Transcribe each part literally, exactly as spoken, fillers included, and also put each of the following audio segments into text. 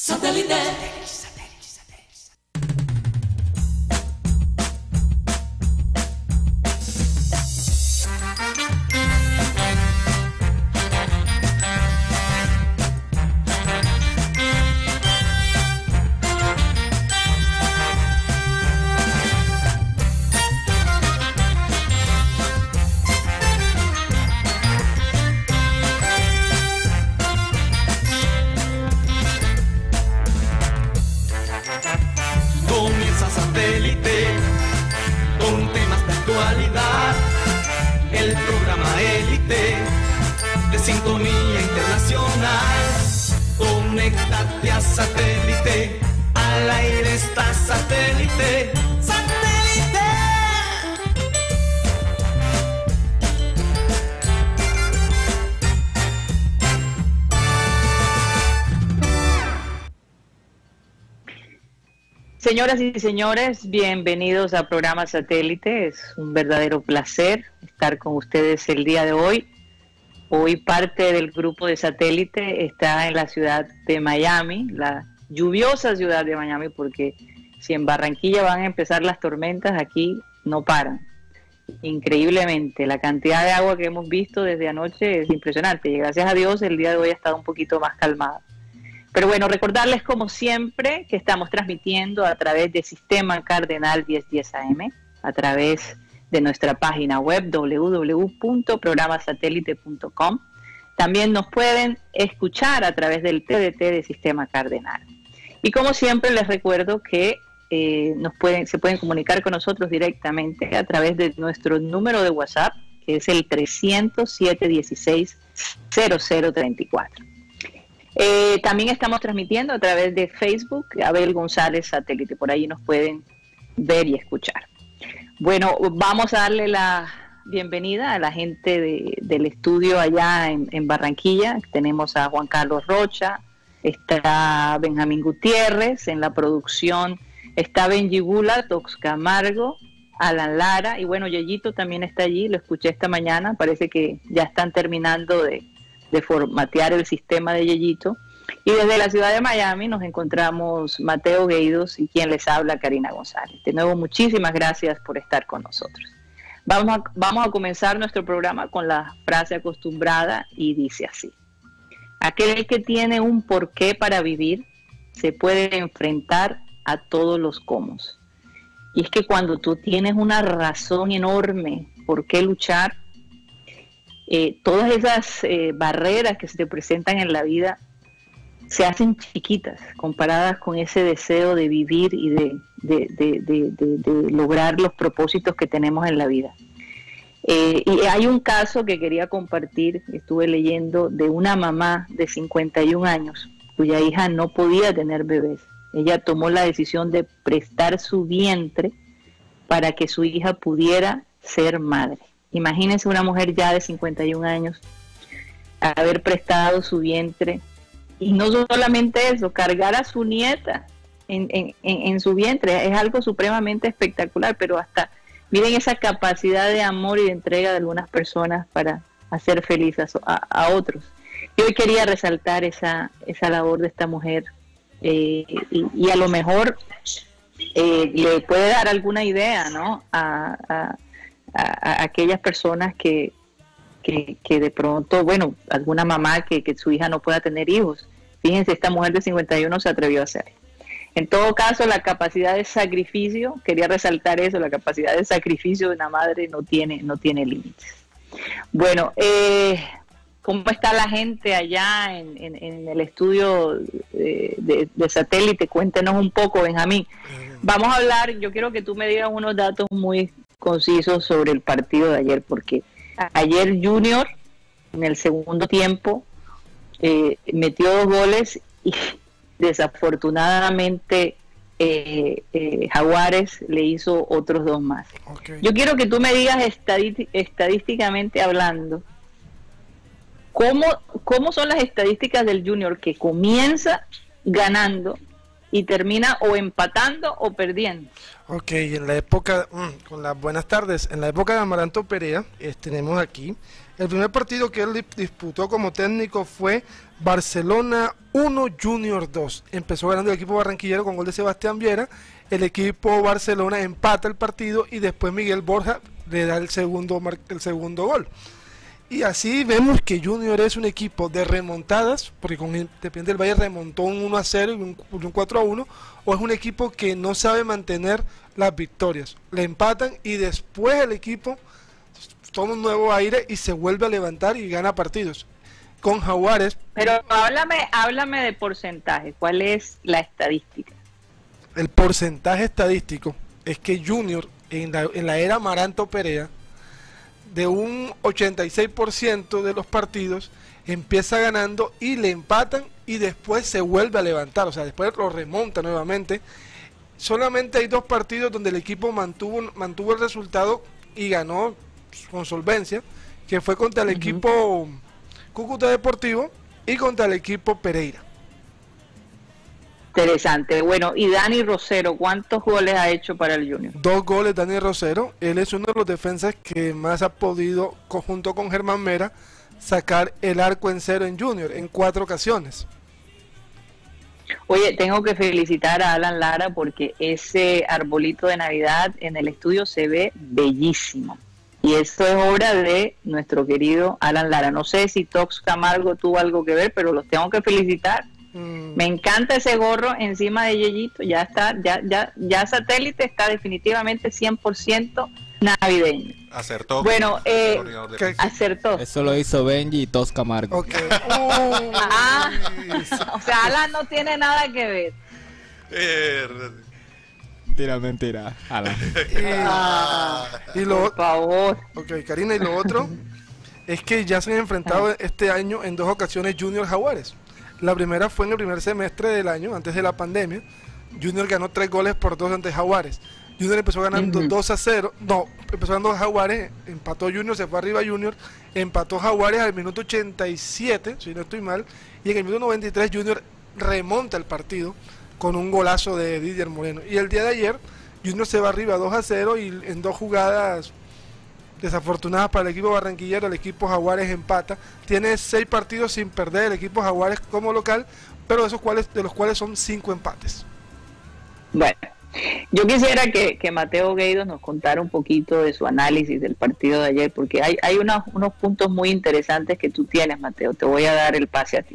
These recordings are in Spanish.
Satellite. Sintonía internacional, conéctate a Satélite, al aire está Satélite, Satélite. Señoras y señores, bienvenidos a Programa Satélite. Es un verdadero placer estar con ustedes el día de hoy. Hoy parte del grupo de Satélite está en la ciudad de Miami, la lluviosa ciudad de Miami, porque si en Barranquilla van a empezar las tormentas, aquí no paran. Increíblemente, la cantidad de agua que hemos visto desde anoche es impresionante y gracias a Dios el día de hoy ha estado un poquito más calmado. Pero bueno, recordarles como siempre que estamos transmitiendo a través de Sistema Cardenal diez diez A M, a través de nuestra página web doble u doble u doble u punto programa satélite punto com. También nos pueden escuchar a través del T D T de Sistema Cardenal. Y como siempre les recuerdo que eh, nos pueden, se pueden comunicar con nosotros directamente a través de nuestro número de WhatsApp, que es el trescientos siete dieciséis cero cero treinta y cuatro. Eh, también estamos transmitiendo a través de Facebook, Abel González Satélite, por ahí nos pueden ver y escuchar. Bueno, vamos a darle la bienvenida a la gente de, del estudio allá en, en Barranquilla. Tenemos a Juan Carlos Rocha, está Benjamín Gutiérrez en la producción, está Benji Bula, Tox Camargo, Alan Lara, y bueno, Yeyito también está allí, lo escuché esta mañana, parece que ya están terminando de, de formatear el sistema de Yeyito. Y desde la ciudad de Miami nos encontramos Mateo Gueidos y quien les habla, Karina González. De nuevo, muchísimas gracias por estar con nosotros. Vamos a, vamos a comenzar nuestro programa con la frase acostumbrada y dice así: aquel que tiene un porqué para vivir se puede enfrentar a todos los cómo. Y es que cuando tú tienes una razón enorme por qué luchar, eh, todas esas eh, barreras que se te presentan en la vida se hacen chiquitas comparadas con ese deseo de vivir y de, de, de, de, de, de lograr los propósitos que tenemos en la vida. Eh, y hay un caso que quería compartir, estuve leyendo, de una mamá de cincuenta y un años cuya hija no podía tener bebés. Ella tomó la decisión de prestar su vientre para que su hija pudiera ser madre. Imagínense una mujer ya de cincuenta y un años haber prestado su vientre. Y no solamente eso, cargar a su nieta en, en, en su vientre es algo supremamente espectacular, pero hasta miren esa capacidad de amor y de entrega de algunas personas para hacer felices a, a otros. Y hoy quería resaltar esa, esa labor de esta mujer eh, y, y a lo mejor eh, le puede dar alguna idea, ¿no? a, a, a, a aquellas personas que Que, que de pronto, bueno, alguna mamá que, que su hija no pueda tener hijos. Fíjense, esta mujer de cincuenta y uno se atrevió a hacer. En todo caso, la capacidad de sacrificio, quería resaltar eso, la capacidad de sacrificio de una madre no tiene, no tiene límites. Bueno, eh, ¿cómo está la gente allá en, en, en el estudio de, de, de Satélite? Cuéntenos un poco, Benjamín. Vamos a hablar, yo quiero que tú me digas unos datos muy concisos sobre el partido de ayer, porque ayer Junior, en el segundo tiempo, eh, metió dos goles y desafortunadamente eh, eh, Jaguares le hizo otros dos más. Okay. Yo quiero que tú me digas estadí- estadísticamente hablando, ¿cómo, ¿cómo son las estadísticas del Junior que comienza ganando y termina o empatando o perdiendo. Ok, en la época, mm, con las buenas tardes, en la época de Amaranto Perea, eh, tenemos aquí, el primer partido que él disputó como técnico fue Barcelona uno Junior dos. Empezó ganando el equipo barranquillero con gol de Sebastián Viera, el equipo Barcelona empata el partido y después Miguel Borja le da el segundo, el segundo gol. Y así vemos que Junior es un equipo de remontadas, porque con Independiente del Valle remontó un uno a cero y un, un cuatro a uno, o es un equipo que no sabe mantener las victorias. Le empatan y después el equipo toma un nuevo aire y se vuelve a levantar y gana partidos. Con Jaguares... Pero háblame, háblame de porcentaje, ¿cuál es la estadística? El porcentaje estadístico es que Junior, en la, en la era Amaranto Perea, de un ochenta y seis por ciento de los partidos empieza ganando y le empatan y después se vuelve a levantar, o sea, después lo remonta nuevamente. Solamente hay dos partidos donde el equipo mantuvo, mantuvo el resultado y ganó con solvencia, que fue contra el uh-huh. equipo Cúcuta Deportivo y contra el equipo Pereira. Interesante. Bueno, y Dani Rosero, ¿cuántos goles ha hecho para el Junior? Dos goles Dani Rosero. Él es uno de los defensas que más ha podido, junto con Germán Mera, sacar el arco en cero en Junior en cuatro ocasiones. Oye, tengo que felicitar a Alan Lara porque ese arbolito de Navidad en el estudio se ve bellísimo. Y esto es obra de nuestro querido Alan Lara. No sé si Tox Camargo tuvo algo que ver, pero los tengo que felicitar. Mm. Me encanta ese gorro encima de Yeyito. Ya está, ya, ya, ya Satélite está definitivamente cien por ciento navideño. Acertó. Bueno, eh, acertó. Eso lo hizo Benji y Tox Camargo. Okay. Uh, ah, o sea, Alan no tiene nada que ver. Eh, Mentira, mentira. Alan. Y, ah, y lo, por favor. Ok, Karina, y lo otro es que ya se han enfrentado este año en dos ocasiones Junior Jaguares. La primera fue en el primer semestre del año, antes de la pandemia. Junior ganó tres goles por dos ante Jaguares. Junior empezó ganando uh-huh. dos a cero. No, empezó ganando Jaguares, empató Junior, se fue arriba Junior, empató Jaguares al minuto ochenta y siete, si no estoy mal, y en el minuto noventa y tres Junior remonta el partido con un golazo de Didier Moreno. Y el día de ayer, Junior se va arriba dos a cero y en dos jugadas desafortunadas para el equipo barranquillero, el equipo Jaguares empata. Tiene seis partidos sin perder el equipo Jaguares como local, pero de esos cuales, de los cuales son cinco empates. Bueno, yo quisiera que, que Mateo Gueidos nos contara un poquito de su análisis del partido de ayer, porque hay, hay unos, unos puntos muy interesantes que tú tienes, Mateo. Te voy a dar el pase a ti.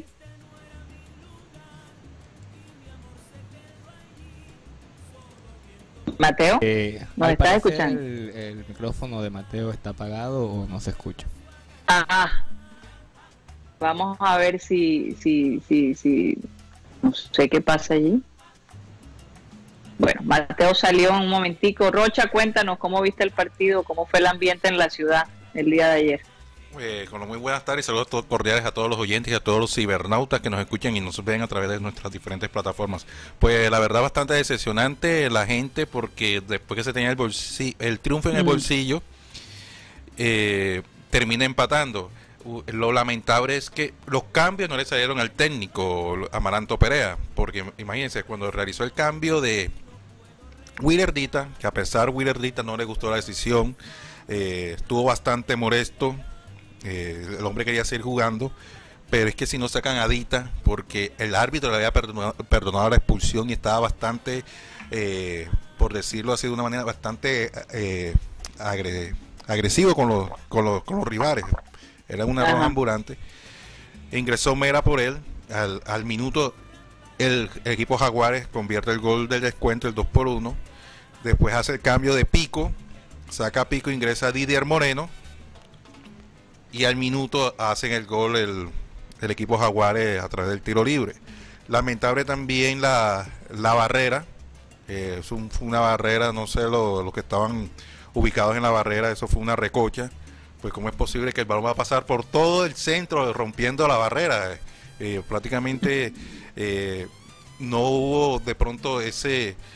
Mateo, eh, ¿nos estás escuchando? El, el micrófono de Mateo está apagado o no se escucha. Ah, vamos a ver si, si, si, si, no sé qué pasa allí. Bueno, Mateo salió un momentico. Rocha, cuéntanos cómo viste el partido, cómo fue el ambiente en la ciudad el día de ayer. Eh, con los muy buenas tardes y saludos todos cordiales a todos los oyentes y a todos los cibernautas que nos escuchan y nos ven a través de nuestras diferentes plataformas. Pues la verdad bastante decepcionante la gente porque después que se tenía el bolsillo, el triunfo en el bolsillo, eh, termina empatando. Uh, lo lamentable es que los cambios no le salieron al técnico Amaranto Perea, porque imagínense, cuando realizó el cambio de Willerdita, que a pesar Willerdita no le gustó la decisión, eh, estuvo bastante molesto. Eh, el hombre quería seguir jugando, pero es que si no sacan a Dita, porque el árbitro le había perdonado, perdonado la expulsión y estaba bastante, eh, por decirlo así de una manera, bastante eh, agre, agresivo con los, con, los, con los rivales. Era un error ambulante. Ingresó Mera por él. Al, al minuto, el, el equipo Jaguares convierte el gol del descuento, el dos por uno. Después hace el cambio de Pico, saca a Pico, ingresa a Didier Moreno. Y al minuto hacen el gol el, el equipo Jaguares a través del tiro libre. Lamentable también la, la barrera. Eh, es un, fue una barrera, no sé, los lo que estaban ubicados en la barrera, eso fue una recocha. Pues cómo es posible que el balón va a pasar por todo el centro rompiendo la barrera. Eh, prácticamente eh, no hubo de pronto ese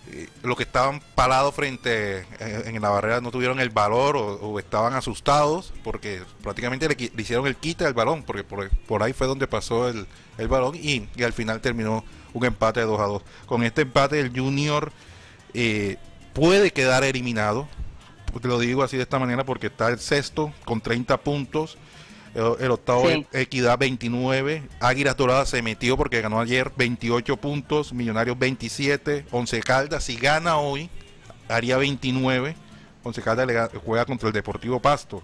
eh, los que estaban parados frente eh, en la barrera no tuvieron el valor o, o estaban asustados porque prácticamente le, le hicieron el quite al balón, porque por, por ahí fue donde pasó el, el balón y, y al final terminó un empate de dos a dos. Con este empate el Junior eh, puede quedar eliminado, te lo digo así de esta manera porque está el sexto con treinta puntos, el, el octavo Sí. Equidad veintinueve, Águilas Doradas se metió porque ganó ayer veintiocho puntos, Millonarios veintisiete, Once Caldas si gana hoy haría veintinueve, Once Caldas le, juega contra el Deportivo Pasto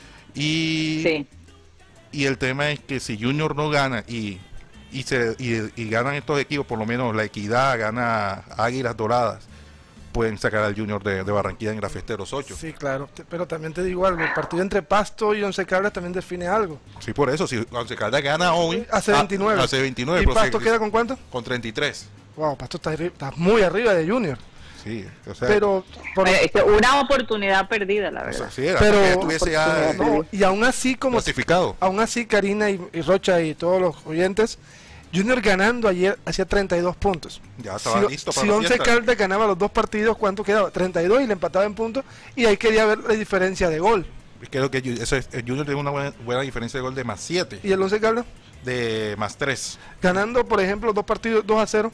y, Sí. y el tema es que si Junior no gana y y se y, y ganan estos equipos, por lo menos la Equidad gana Águilas Doradas, pueden sacar al Junior de, de Barranquilla en la fiesta de los ocho. Sí, claro. Te- Pero también te digo algo, el partido entre Pasto y Once Caldas también define algo. Sí, por eso, si Once Caldas gana hoy, Hace ah, veintinueve. hace veintinueve, ¿Y pero Pasto sí, queda con cuánto? con treinta y tres. Wow, Pasto está, arri- está muy arriba de Junior. Sí, o sea, Pero, por- Bueno, es que una oportunidad perdida, la o verdad. sea, sí, era pero para que estuviese ya no, y aún así, como clasificado. aún así Karina y, y Rocha y todos los oyentes, Junior ganando ayer hacía treinta y dos puntos. Ya estaba si, listo para si la Once fiesta. Caldas ganaba los dos partidos, ¿cuánto quedaba? treinta y dos y le empataba en puntos, y ahí quería ver la diferencia de gol. Creo que Ju- eso es- el Junior tiene una buena, buena diferencia de gol de más siete, ¿Y el Once Caldas? de más tres. Ganando, por ejemplo, dos partidos dos a cero,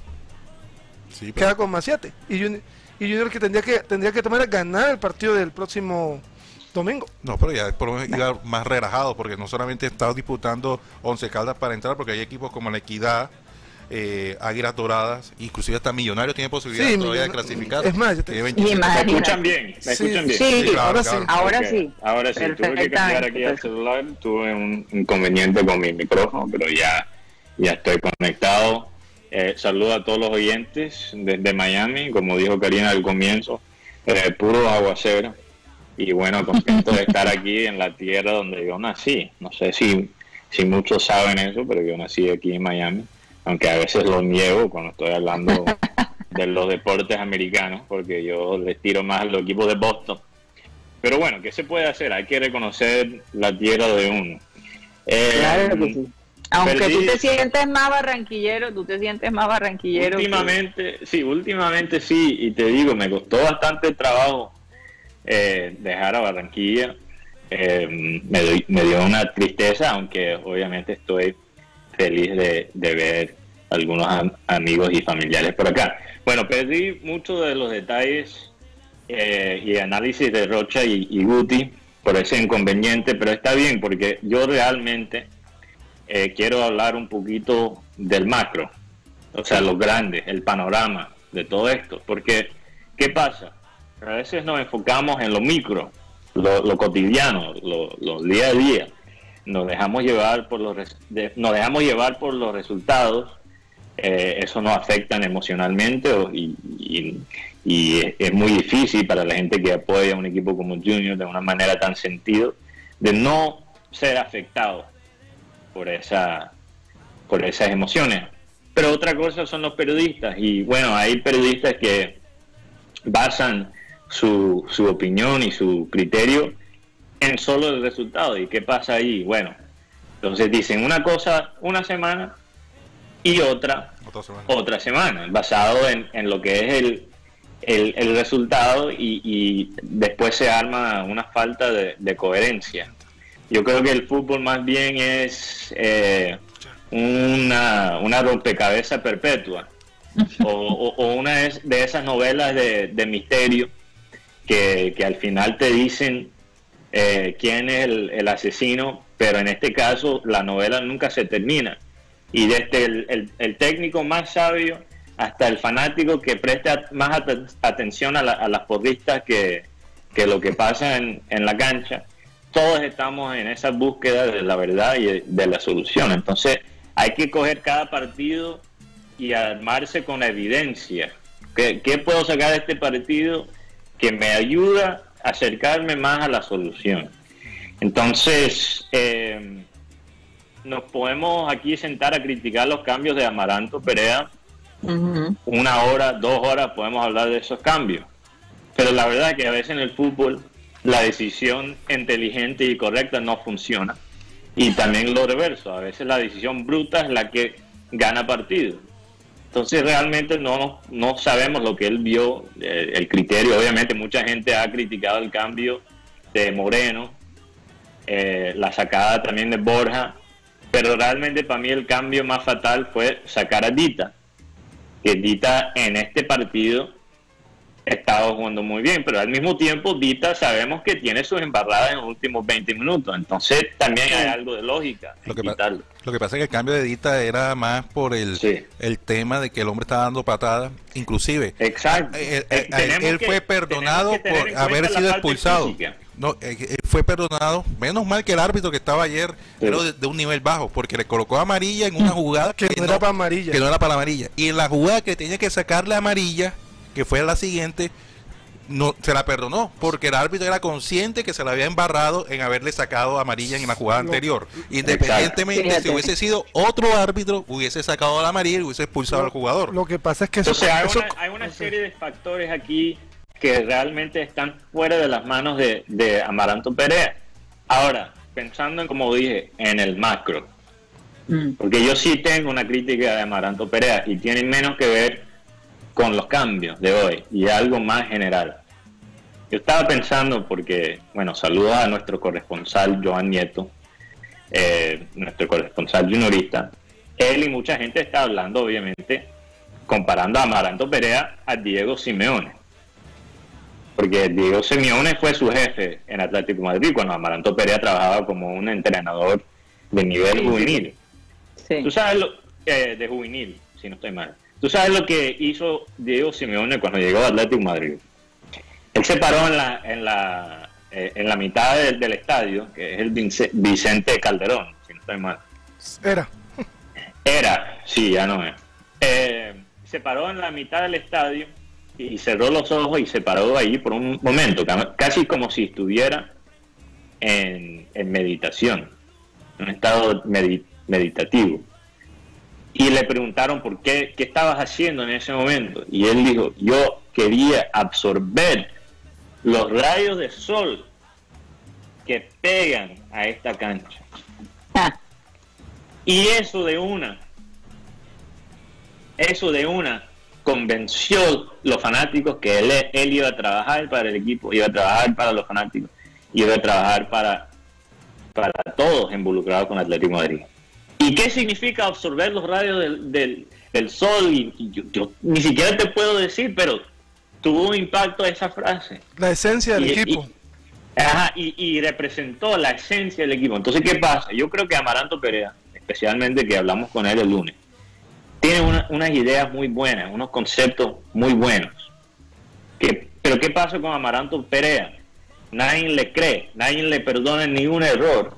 Sí, pero- queda con más siete. Y Junior, y Junior que tendría que tendría que tomar ganar el partido del próximo domingo. no, pero ya por lo menos iba más relajado porque no solamente está disputando Once Caldas para entrar, porque hay equipos como la Equidad, eh, Águilas Doradas, inclusive hasta Millonarios tiene posibilidad Sí, todavía de Millon- clasificar. es más, yo te- Tiene Ni veintisiete. más. ¿Me Imagínate. escuchan bien? ¿Me Sí, escuchan bien? Sí, Sí, claro, ahora claro. sí. ahora Ok, sí. Ahora sí, tuve que cambiar aquí el celular, tuve un inconveniente con mi micrófono, pero ya, ya estoy conectado. Eh, saludo a todos los oyentes desde Miami, como dijo Karina al comienzo, eh, puro aguacero. Y bueno, contento de estar aquí en la tierra donde yo nací. No sé si, si muchos saben eso, pero yo nací aquí en Miami, aunque a veces lo niego cuando estoy hablando de los deportes americanos, porque yo les tiro más a los equipos de Boston. Pero bueno, ¿qué se puede hacer? Hay que reconocer la tierra de uno. Eh, Claro que sí. Aunque perdí- tú te sientes más barranquillero, tú te sientes más barranquillero. que- Últimamente, sí, últimamente sí, y te digo, me costó bastante trabajo eh, dejar a Barranquilla. Eh, me, doy- me dio una tristeza, aunque obviamente estoy feliz de, de ver algunos am- amigos y familiares por acá. Bueno, perdí muchos de los detalles eh, y análisis de Rocha y, y Guti por ese inconveniente, pero está bien porque yo realmente eh, quiero hablar un poquito del macro, o sea, lo grande, el panorama de todo esto, porque ¿qué pasa? A veces nos enfocamos en lo micro, lo, lo cotidiano, lo, lo día a día, nos dejamos llevar por los res- de- nos dejamos llevar por los resultados, eh, eso nos afecta emocionalmente o- y, y, y es, es muy difícil para la gente que apoya a un equipo como Junior de una manera tan sentido de no ser afectado por esa por esas emociones. Pero otra cosa son los periodistas, y bueno, hay periodistas que basan su, su opinión y su criterio en solo el resultado. ¿Y qué pasa ahí? Bueno, entonces dicen una cosa una semana y otra Otra semana. otra semana, basado en, en lo que es el, el, el resultado, y, y después se arma una falta de, de coherencia. Yo creo que el fútbol más bien es eh, una, una rompecabezas perpetua, o, o- o una es- de esas novelas de, de misterio que, que al final te dicen eh, quién es el, el asesino, pero en este caso la novela nunca se termina. Y desde el, el- el técnico más sabio hasta el fanático que presta más at- atención a, la- a las porristas que, que lo que pasa en, en la cancha, todos estamos en esa búsqueda de la verdad y de, de la solución. Entonces hay que coger cada partido y armarse con evidencia. ¿Qué, qué puedo sacar de este partido que me ayuda a acercarme más a la solución? Entonces, eh, nos podemos aquí sentar a criticar los cambios de Amaranto Perea. Ujú. Una hora, dos horas podemos hablar de esos cambios. Pero la verdad es que a veces en el fútbol la decisión inteligente y correcta no funciona. Y también lo reverso, a veces la decisión bruta es la que gana partido. Entonces realmente no, no sabemos lo que él vio, eh, el criterio. Obviamente mucha gente ha criticado el cambio de Moreno, eh, la sacada también de Borja, pero realmente para mí el cambio más fatal fue sacar a Dita, que Dita en este partido estaba jugando muy bien, pero al mismo tiempo Dita sabemos que tiene sus embarradas en los últimos veinte minutos, entonces también hay algo de lógica en Lo que, pa- quitarlo. lo que pasa es que el cambio de Dita era más por el, Sí. el tema de que el hombre estaba dando patadas, inclusive Exacto. eh, eh, Eh, a él, tenemos él que- fue perdonado tenemos que tener por en haber cuenta la sido parte expulsado. física. No, eh, eh, fue perdonado, menos mal que el árbitro que estaba ayer Sí. era de, de un nivel bajo, porque le colocó amarilla en una jugada Que no era para amarilla. que no era para la amarilla. Y en la jugada que tenía que sacarle amarilla, que fue la siguiente, no se la perdonó, porque el árbitro era consciente que se la había embarrado en haberle sacado amarilla en la jugada Lo- anterior. Independientemente, Exacto. si hubiese sido otro árbitro, hubiese sacado la amarilla y hubiese expulsado Lo- al jugador. Lo que pasa es que eso, Entonces hay eso- una, hay una serie de factores aquí que realmente están fuera de las manos de, de Amaranto Perea. Ahora, pensando en, como dije, en el macro, Mm. porque yo sí tengo una crítica de Amaranto Perea y tiene menos que ver con los cambios de hoy y algo más general. Yo estaba pensando, porque, bueno, saludos a nuestro corresponsal Joan Nieto, eh, nuestro corresponsal juniorista. Él y mucha gente está hablando, obviamente, comparando a Amaranto Perea a Diego Simeone. Porque Diego Simeone fue su jefe en Atlético de Madrid cuando Amaranto Perea trabajaba como un entrenador de nivel Sí. juvenil. Sí. Tú sabes lo eh, de juvenil, si no estoy mal. Tú sabes lo que hizo Diego Simeone cuando llegó a Atlético de Madrid. Él se paró en la en la eh, en la mitad del, del estadio, que es el Vince- Vicente Calderón, si no estoy mal. era. Era, sí, ya no es. Eh, se paró en la mitad del estadio y cerró los ojos y se paró ahí por un momento, ca- casi como si estuviera en, en meditación, en un estado medi- meditativo. Y le preguntaron por qué, qué estabas haciendo en ese momento. Y él dijo, yo quería absorber los rayos de sol que pegan a esta cancha. Ah, Y eso de una, eso de una convenció los fanáticos que él, él iba a trabajar para el equipo, iba a trabajar para los fanáticos, iba a trabajar para, para todos involucrados con Atlético de Madrid. ¿Y qué significa absorber los rayos del, del, del sol? Y, y yo, yo ni siquiera te puedo decir, pero tuvo un impacto esa frase. La esencia del Y- equipo. y- ajá, y, y representó la esencia del equipo. Entonces, ¿qué pasa? Yo creo que Amaranto Perea, especialmente que hablamos con él el lunes, tiene una- unas ideas muy buenas, unos conceptos muy buenos. Que, pero ¿qué pasa con Amaranto Perea? Nadie le cree, nadie le perdona ningún error,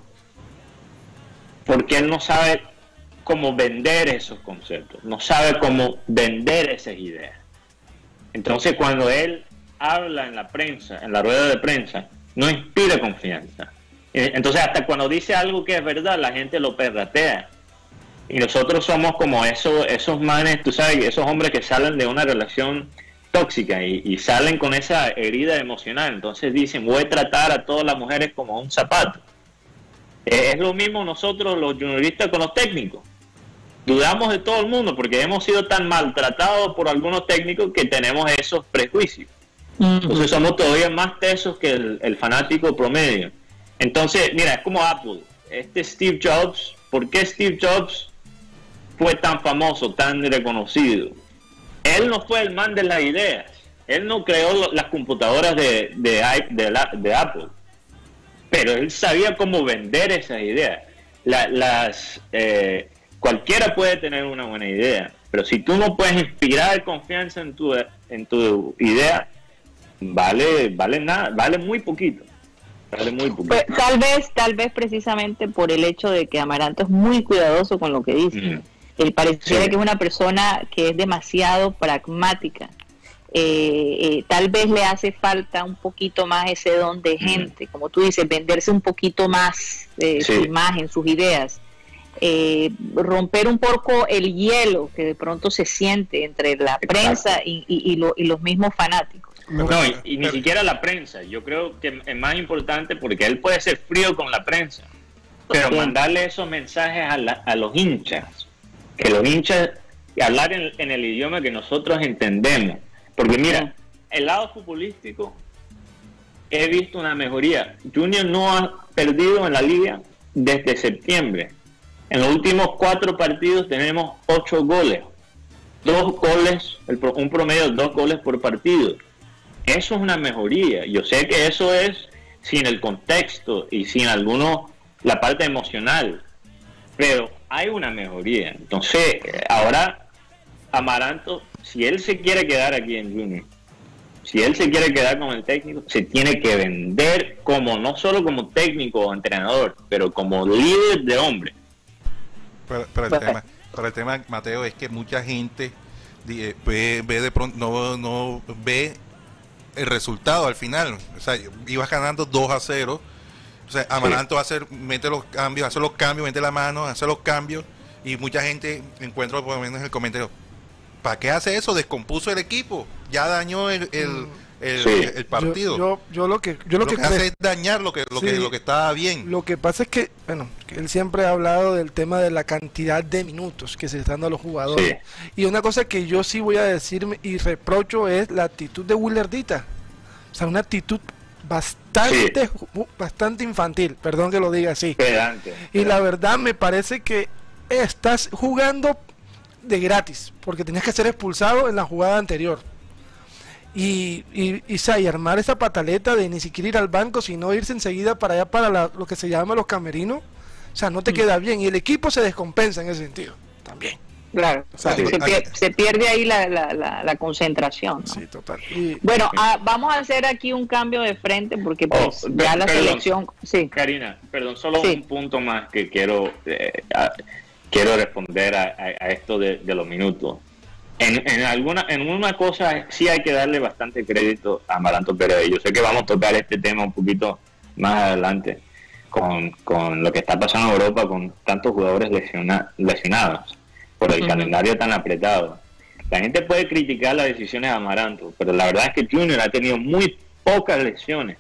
porque él no sabe cómo vender esos conceptos, no sabe cómo vender esas ideas. Entonces, cuando él habla en la prensa, en la rueda de prensa, no inspira confianza. Eh, Entonces, hasta cuando dice algo que es verdad, la gente lo perratea. Y nosotros somos como esos, esos manes, tú sabes, esos hombres que salen de una relación tóxica y, y salen con esa herida emocional. Entonces dicen, voy a tratar a todas las mujeres como un zapato. Eh, es lo mismo nosotros los junioristas con los técnicos. Dudamos de todo el mundo porque hemos sido tan maltratados por algunos técnicos que tenemos esos prejuicios. Entonces somos todavía más tesos que el, el fanático promedio. Entonces, mira, es como Apple. Este Steve Jobs, ¿por qué Steve Jobs fue tan famoso, tan reconocido? Él no fue el man de las ideas. Él no creó lo- las computadoras de, de, i- de, la- de Apple. Pero él sabía cómo vender esas ideas. La- las, eh, cualquiera puede tener una buena idea, pero si tú no puedes inspirar confianza en tu, en tu idea, vale, vale nada, vale muy poquito. Vale muy poquito. Pues, tal vez, tal vez precisamente por el hecho de que Amaranto es muy cuidadoso con lo que dice. Mm. Él pareciera Sí. que es una persona que es demasiado pragmática. Eh, eh, tal vez le hace falta un poquito más ese don de gente, como tú dices, venderse un poquito más eh, Sí. su imagen, sus ideas. Eh, romper un poco el hielo que de pronto se siente entre la Exacto. prensa y, y, y lo- y los mismos fanáticos. No, y, y ni siquiera la prensa. Yo creo que es más importante porque él puede ser frío con la prensa, pero Sí. mandarle esos mensajes a, la- a los hinchas, que los hinchas y hablar en, en el idioma que nosotros entendemos. Porque mira, el lado futbolístico, he visto una mejoría. Junior no ha perdido en la liga desde septiembre. En los últimos cuatro partidos tenemos ocho goles. Dos goles, el, un promedio de dos goles por partido. Eso es una mejoría. Yo sé que eso es sin el contexto y sin alguno, la parte emocional. Pero hay una mejoría. Entonces, ahora Amaranto, si él se quiere quedar aquí en Junior, si él se quiere quedar con el técnico, se tiene que vender como, no solo como técnico o entrenador, pero como líder de hombre. Pero, pero, el tema, pero el tema, Mateo, es que mucha gente ve, ve de pronto, no, no ve el resultado al final. O sea, ibas ganando dos a cero. O sea, Amaranto sí. hace, mete los cambios, hace los cambios, mete la mano, hace los cambios, y mucha gente encuentra por lo menos en el comentario, ¿para qué hace eso? Descompuso el equipo, ya dañó el, el, el, sí. el, el partido. Yo, yo, yo lo que yo lo, lo que, que hace es dañar lo que lo sí. que lo que estaba bien. Lo que pasa es que, bueno, que él siempre ha hablado del tema de la cantidad de minutos que se están dando a los jugadores. Sí. Y una cosa que yo sí voy a decirme y reprocho es la actitud de Willardita. O sea, una actitud bastante sí. bastante infantil, perdón que lo diga así. Pedante, pedante. Y la verdad me parece que estás jugando de gratis, porque tenías que ser expulsado en la jugada anterior. Y, y, y, y armar esa pataleta de ni siquiera ir al banco, sino irse enseguida para allá, para la, lo que se llama los camerinos. O sea, no te mm. queda bien. Y el equipo se descompensa en ese sentido también. Claro, o sea, se, pier se pierde ahí la, la, la, la concentración, ¿no? Sí, total. Y, bueno, a, vamos a hacer aquí un cambio de frente porque pues oh, ya la perdón, selección... Sí. Karina, perdón, solo sí. un punto más que quiero eh, a, quiero responder a, a, a esto de, de los minutos. En, en alguna en una cosa sí hay que darle bastante crédito a Amaranto Pérez. Yo sé que vamos a tocar este tema un poquito más adelante con, con lo que está pasando en Europa con tantos jugadores lesiona, lesionados por el uh-huh. calendario tan apretado. La gente puede criticar las decisiones de Amaranto, pero la verdad es que Junior ha tenido muy pocas lesiones,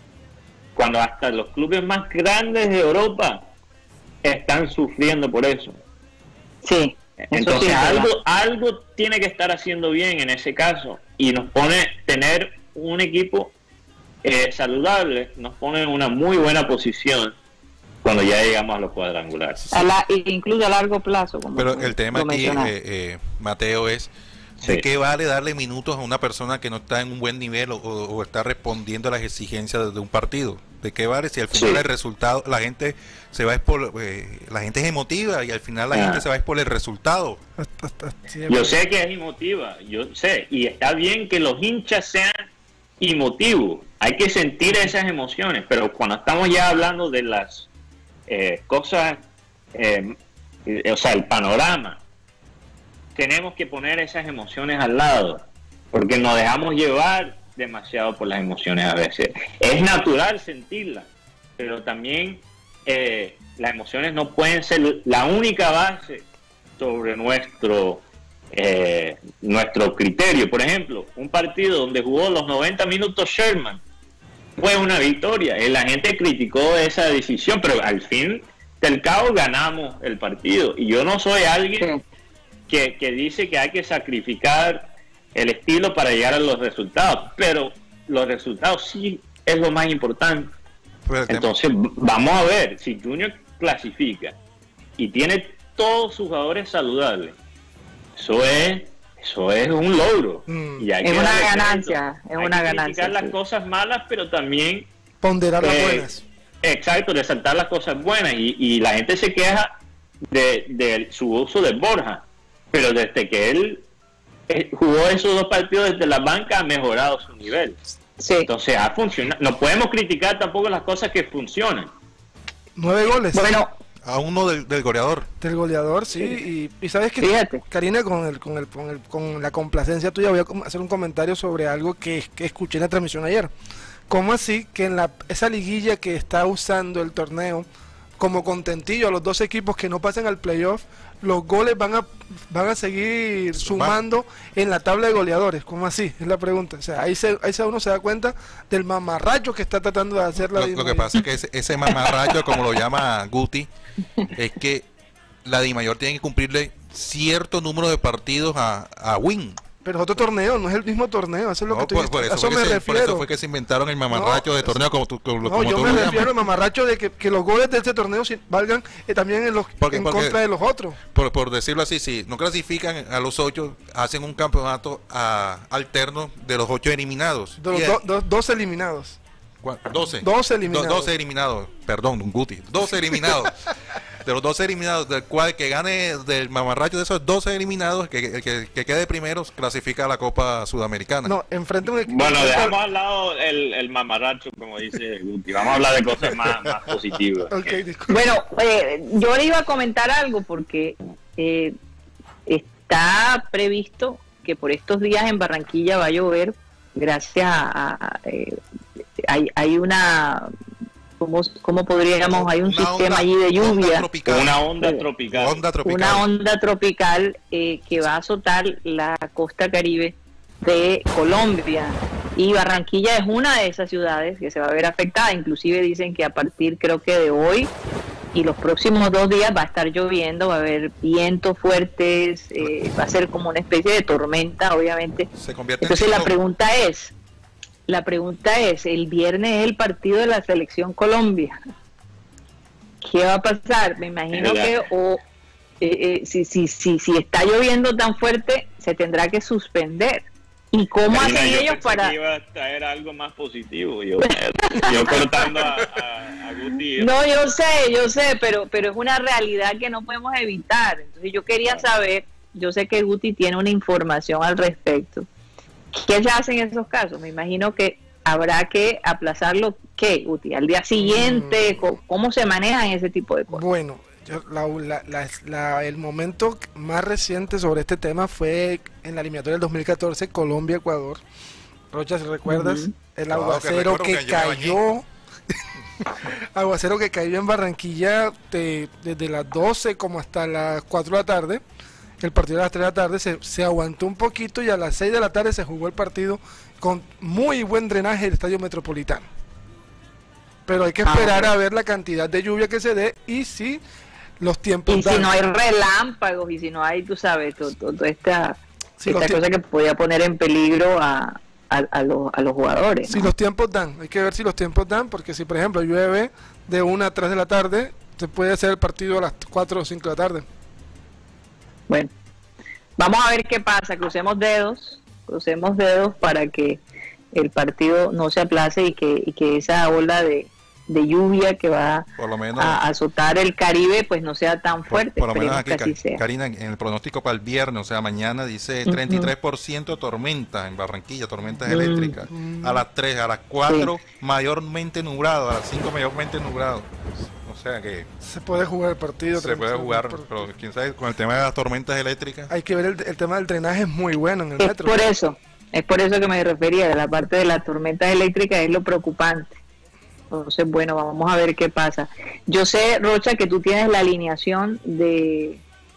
cuando hasta los clubes más grandes de Europa están sufriendo por eso. Sí. Entonces sí, algo algo tiene que estar haciendo bien en ese caso, y nos pone tener un equipo eh, saludable, nos pone en una muy buena posición cuando ya llegamos a los cuadrangulares. A la, incluso a largo plazo. Como Pero el tema aquí, eh, eh, Mateo, es sí. ¿de qué vale darle minutos a una persona que no está en un buen nivel o, o está respondiendo a las exigencias de un partido? ¿De qué vale si al final sí. el resultado, la gente se va es por, eh, la gente es emotiva y al final la ah. gente se va es por el resultado? Yo sé que es emotiva, yo sé, y está bien que los hinchas sean emotivos, hay que sentir esas emociones, pero cuando estamos ya hablando de las eh, cosas, eh, o sea, el panorama, tenemos que poner esas emociones al lado, porque nos dejamos llevar demasiado por las emociones a veces. Es natural sentirlas, pero también eh, las emociones no pueden ser la única base sobre nuestro eh, nuestro criterio. Por ejemplo, un partido donde jugó los noventa minutos Sherman fue una victoria. La gente criticó esa decisión, pero al fin del cabo ganamos el partido. Y yo no soy alguien que, que dice que hay que sacrificar el estilo para llegar a los resultados, pero los resultados sí es lo más importante. Entonces vamos a ver, si Junior clasifica y tiene todos sus jugadores saludables, eso es eso es un logro. Mm. Y hay es que una darle ganancia, crédito. es hay una que ganancia. criticar las sí. cosas malas, pero también ponderar las eh, buenas. Exacto, resaltar las cosas buenas. Y, y la gente se queja de, de su uso de Borja, pero desde que él jugó esos dos partidos desde la banca ha mejorado su nivel. Sí. Entonces ha funcionado. No podemos criticar tampoco las cosas que funcionan. Nueve goles. Bueno, a uno del, del goleador. Del goleador, sí. sí. Y, y sabes que, Fíjate. Karina, con el, con el, con el, con la complacencia tuya, voy a hacer un comentario sobre algo que, que escuché en la transmisión ayer. ¿Cómo así que en la esa liguilla que está usando el torneo como contentillo a los dos equipos que no pasen al playoff, los goles van a van a seguir sumando en la tabla de goleadores? ¿Cómo así? Es la pregunta. O sea, ahí se, ahí se uno se da cuenta del mamarracho que está tratando de hacer la Lo, lo que pasa es que ese, ese mamarracho, como lo llama Guti, es que la Dimayor tiene que cumplirle cierto número de partidos a, a win. Pero es otro torneo, no es el mismo torneo, eso es lo No, que tú por, dices. por eso, A eso fue me que se, refiero. por eso fue que se inventaron el mamarracho No, de torneo como tú, como, No, como yo tú me lo refiero llamas. al mamarracho de que, que los goles de este torneo sí valgan eh, también en, los, Porque- en porque- contra de los otros. Por, por decirlo así, si no clasifican a los ocho, hacen un campeonato a, alterno de los ocho eliminados. De los Y- do- do- dos eliminados. ¿cuál? doce. doce eliminados. Do- doce eliminados, perdón, un Guti. doce eliminados. De los doce eliminados, del cual que gane del mamarracho de esos doce eliminados, que, que, que, que quede primero, clasifica a la Copa Sudamericana. No, enfrente un equipo. Bueno, dejamos al lado el, el mamarracho, como dice Guti. Vamos a hablar de cosas más, más positivas. Ok, disculpa. Bueno, eh, yo le iba a comentar algo porque eh, está previsto que por estos días en Barranquilla va a llover gracias a... a- eh, hay, hay una... ¿Cómo, cómo podríamos? Hay un Una sistema onda- allí de onda lluvia. tropical. Una onda tropical. Onda tropical. Una onda tropical eh, que va a azotar la costa caribe de Colombia, y Barranquilla es una de esas ciudades que se va a ver afectada. Inclusive dicen que a partir, creo que de hoy y los próximos dos días va a estar lloviendo, va a haber vientos fuertes, eh, va a ser como una especie de tormenta, obviamente. Se convierte Entonces en la ciclón. pregunta es, la pregunta es, el viernes es el partido de la selección Colombia. ¿Qué va a pasar? Me imagino ¿Verdad? que o eh, eh, si, si, si, si está lloviendo tan fuerte, se tendrá que suspender. ¿Y cómo Karina, hacen yo ellos pensé para...? que iba a traer algo más positivo. Yo, yo cortando a, a, a Guti. No, yo sé, yo sé, pero, pero es una realidad que no podemos evitar. Entonces yo quería saber, yo sé que Guti tiene una información al respecto. ¿Qué se hace en esos casos? Me imagino que habrá que aplazarlo, ¿qué, Guti? ¿Al día siguiente? Mm. ¿Cómo, cómo se manejan ese tipo de cosas? Bueno, yo- la- la- la- la- el momento más reciente sobre este tema fue en la eliminatoria del dos mil catorce, Colombia-Ecuador. Rocha, si recuerdas, Ujú. el Claro, que aguacero recuerdo que, que yo me bañé. cayó, aguacero que cayó en Barranquilla de- desde las doce como hasta las cuatro de la tarde. El partido a las tres de la tarde se, se aguantó un poquito y a las seis de la tarde se jugó el partido con muy buen drenaje del Estadio Metropolitano. Pero hay que Ah, esperar ok. a ver la cantidad de lluvia que se dé y si los tiempos Y si dan. no hay relámpagos y si no hay, tú sabes, to- to- toda esta, Si los esta tie- cosa que podía poner en peligro a, a, a los, a los jugadores. Si ¿no? los tiempos dan, hay que ver si los tiempos dan, porque si por ejemplo llueve de una a tres de la tarde, se puede hacer el partido a las cuatro o cinco de la tarde. Bueno, vamos a ver qué pasa. Crucemos dedos, crucemos dedos para que el partido no se aplace y que, y que esa ola de, de lluvia que va Por lo menos, a azotar el Caribe pues no sea tan por, fuerte. por lo menos Esperemos aquí, que así sea. Ca- Karina, en el pronóstico para el viernes, o sea, mañana dice Ujú. treinta y tres por ciento tormenta en Barranquilla, tormentas Mm. eléctricas. A las tres, a las cuatro mayormente nublado, a las cinco mayormente nublado. O sea que Se puede jugar el partido. se puede tranquilo, jugar, por- pero quién sabe, con el tema de las tormentas eléctricas. Hay que ver el, el tema del drenaje, es muy bueno en el Es metro. por eso, es por eso que me refería, de la parte de las tormentas eléctricas es lo preocupante. Entonces, bueno, vamos a ver qué pasa. Yo sé, Rocha, que tú tienes la alineación de,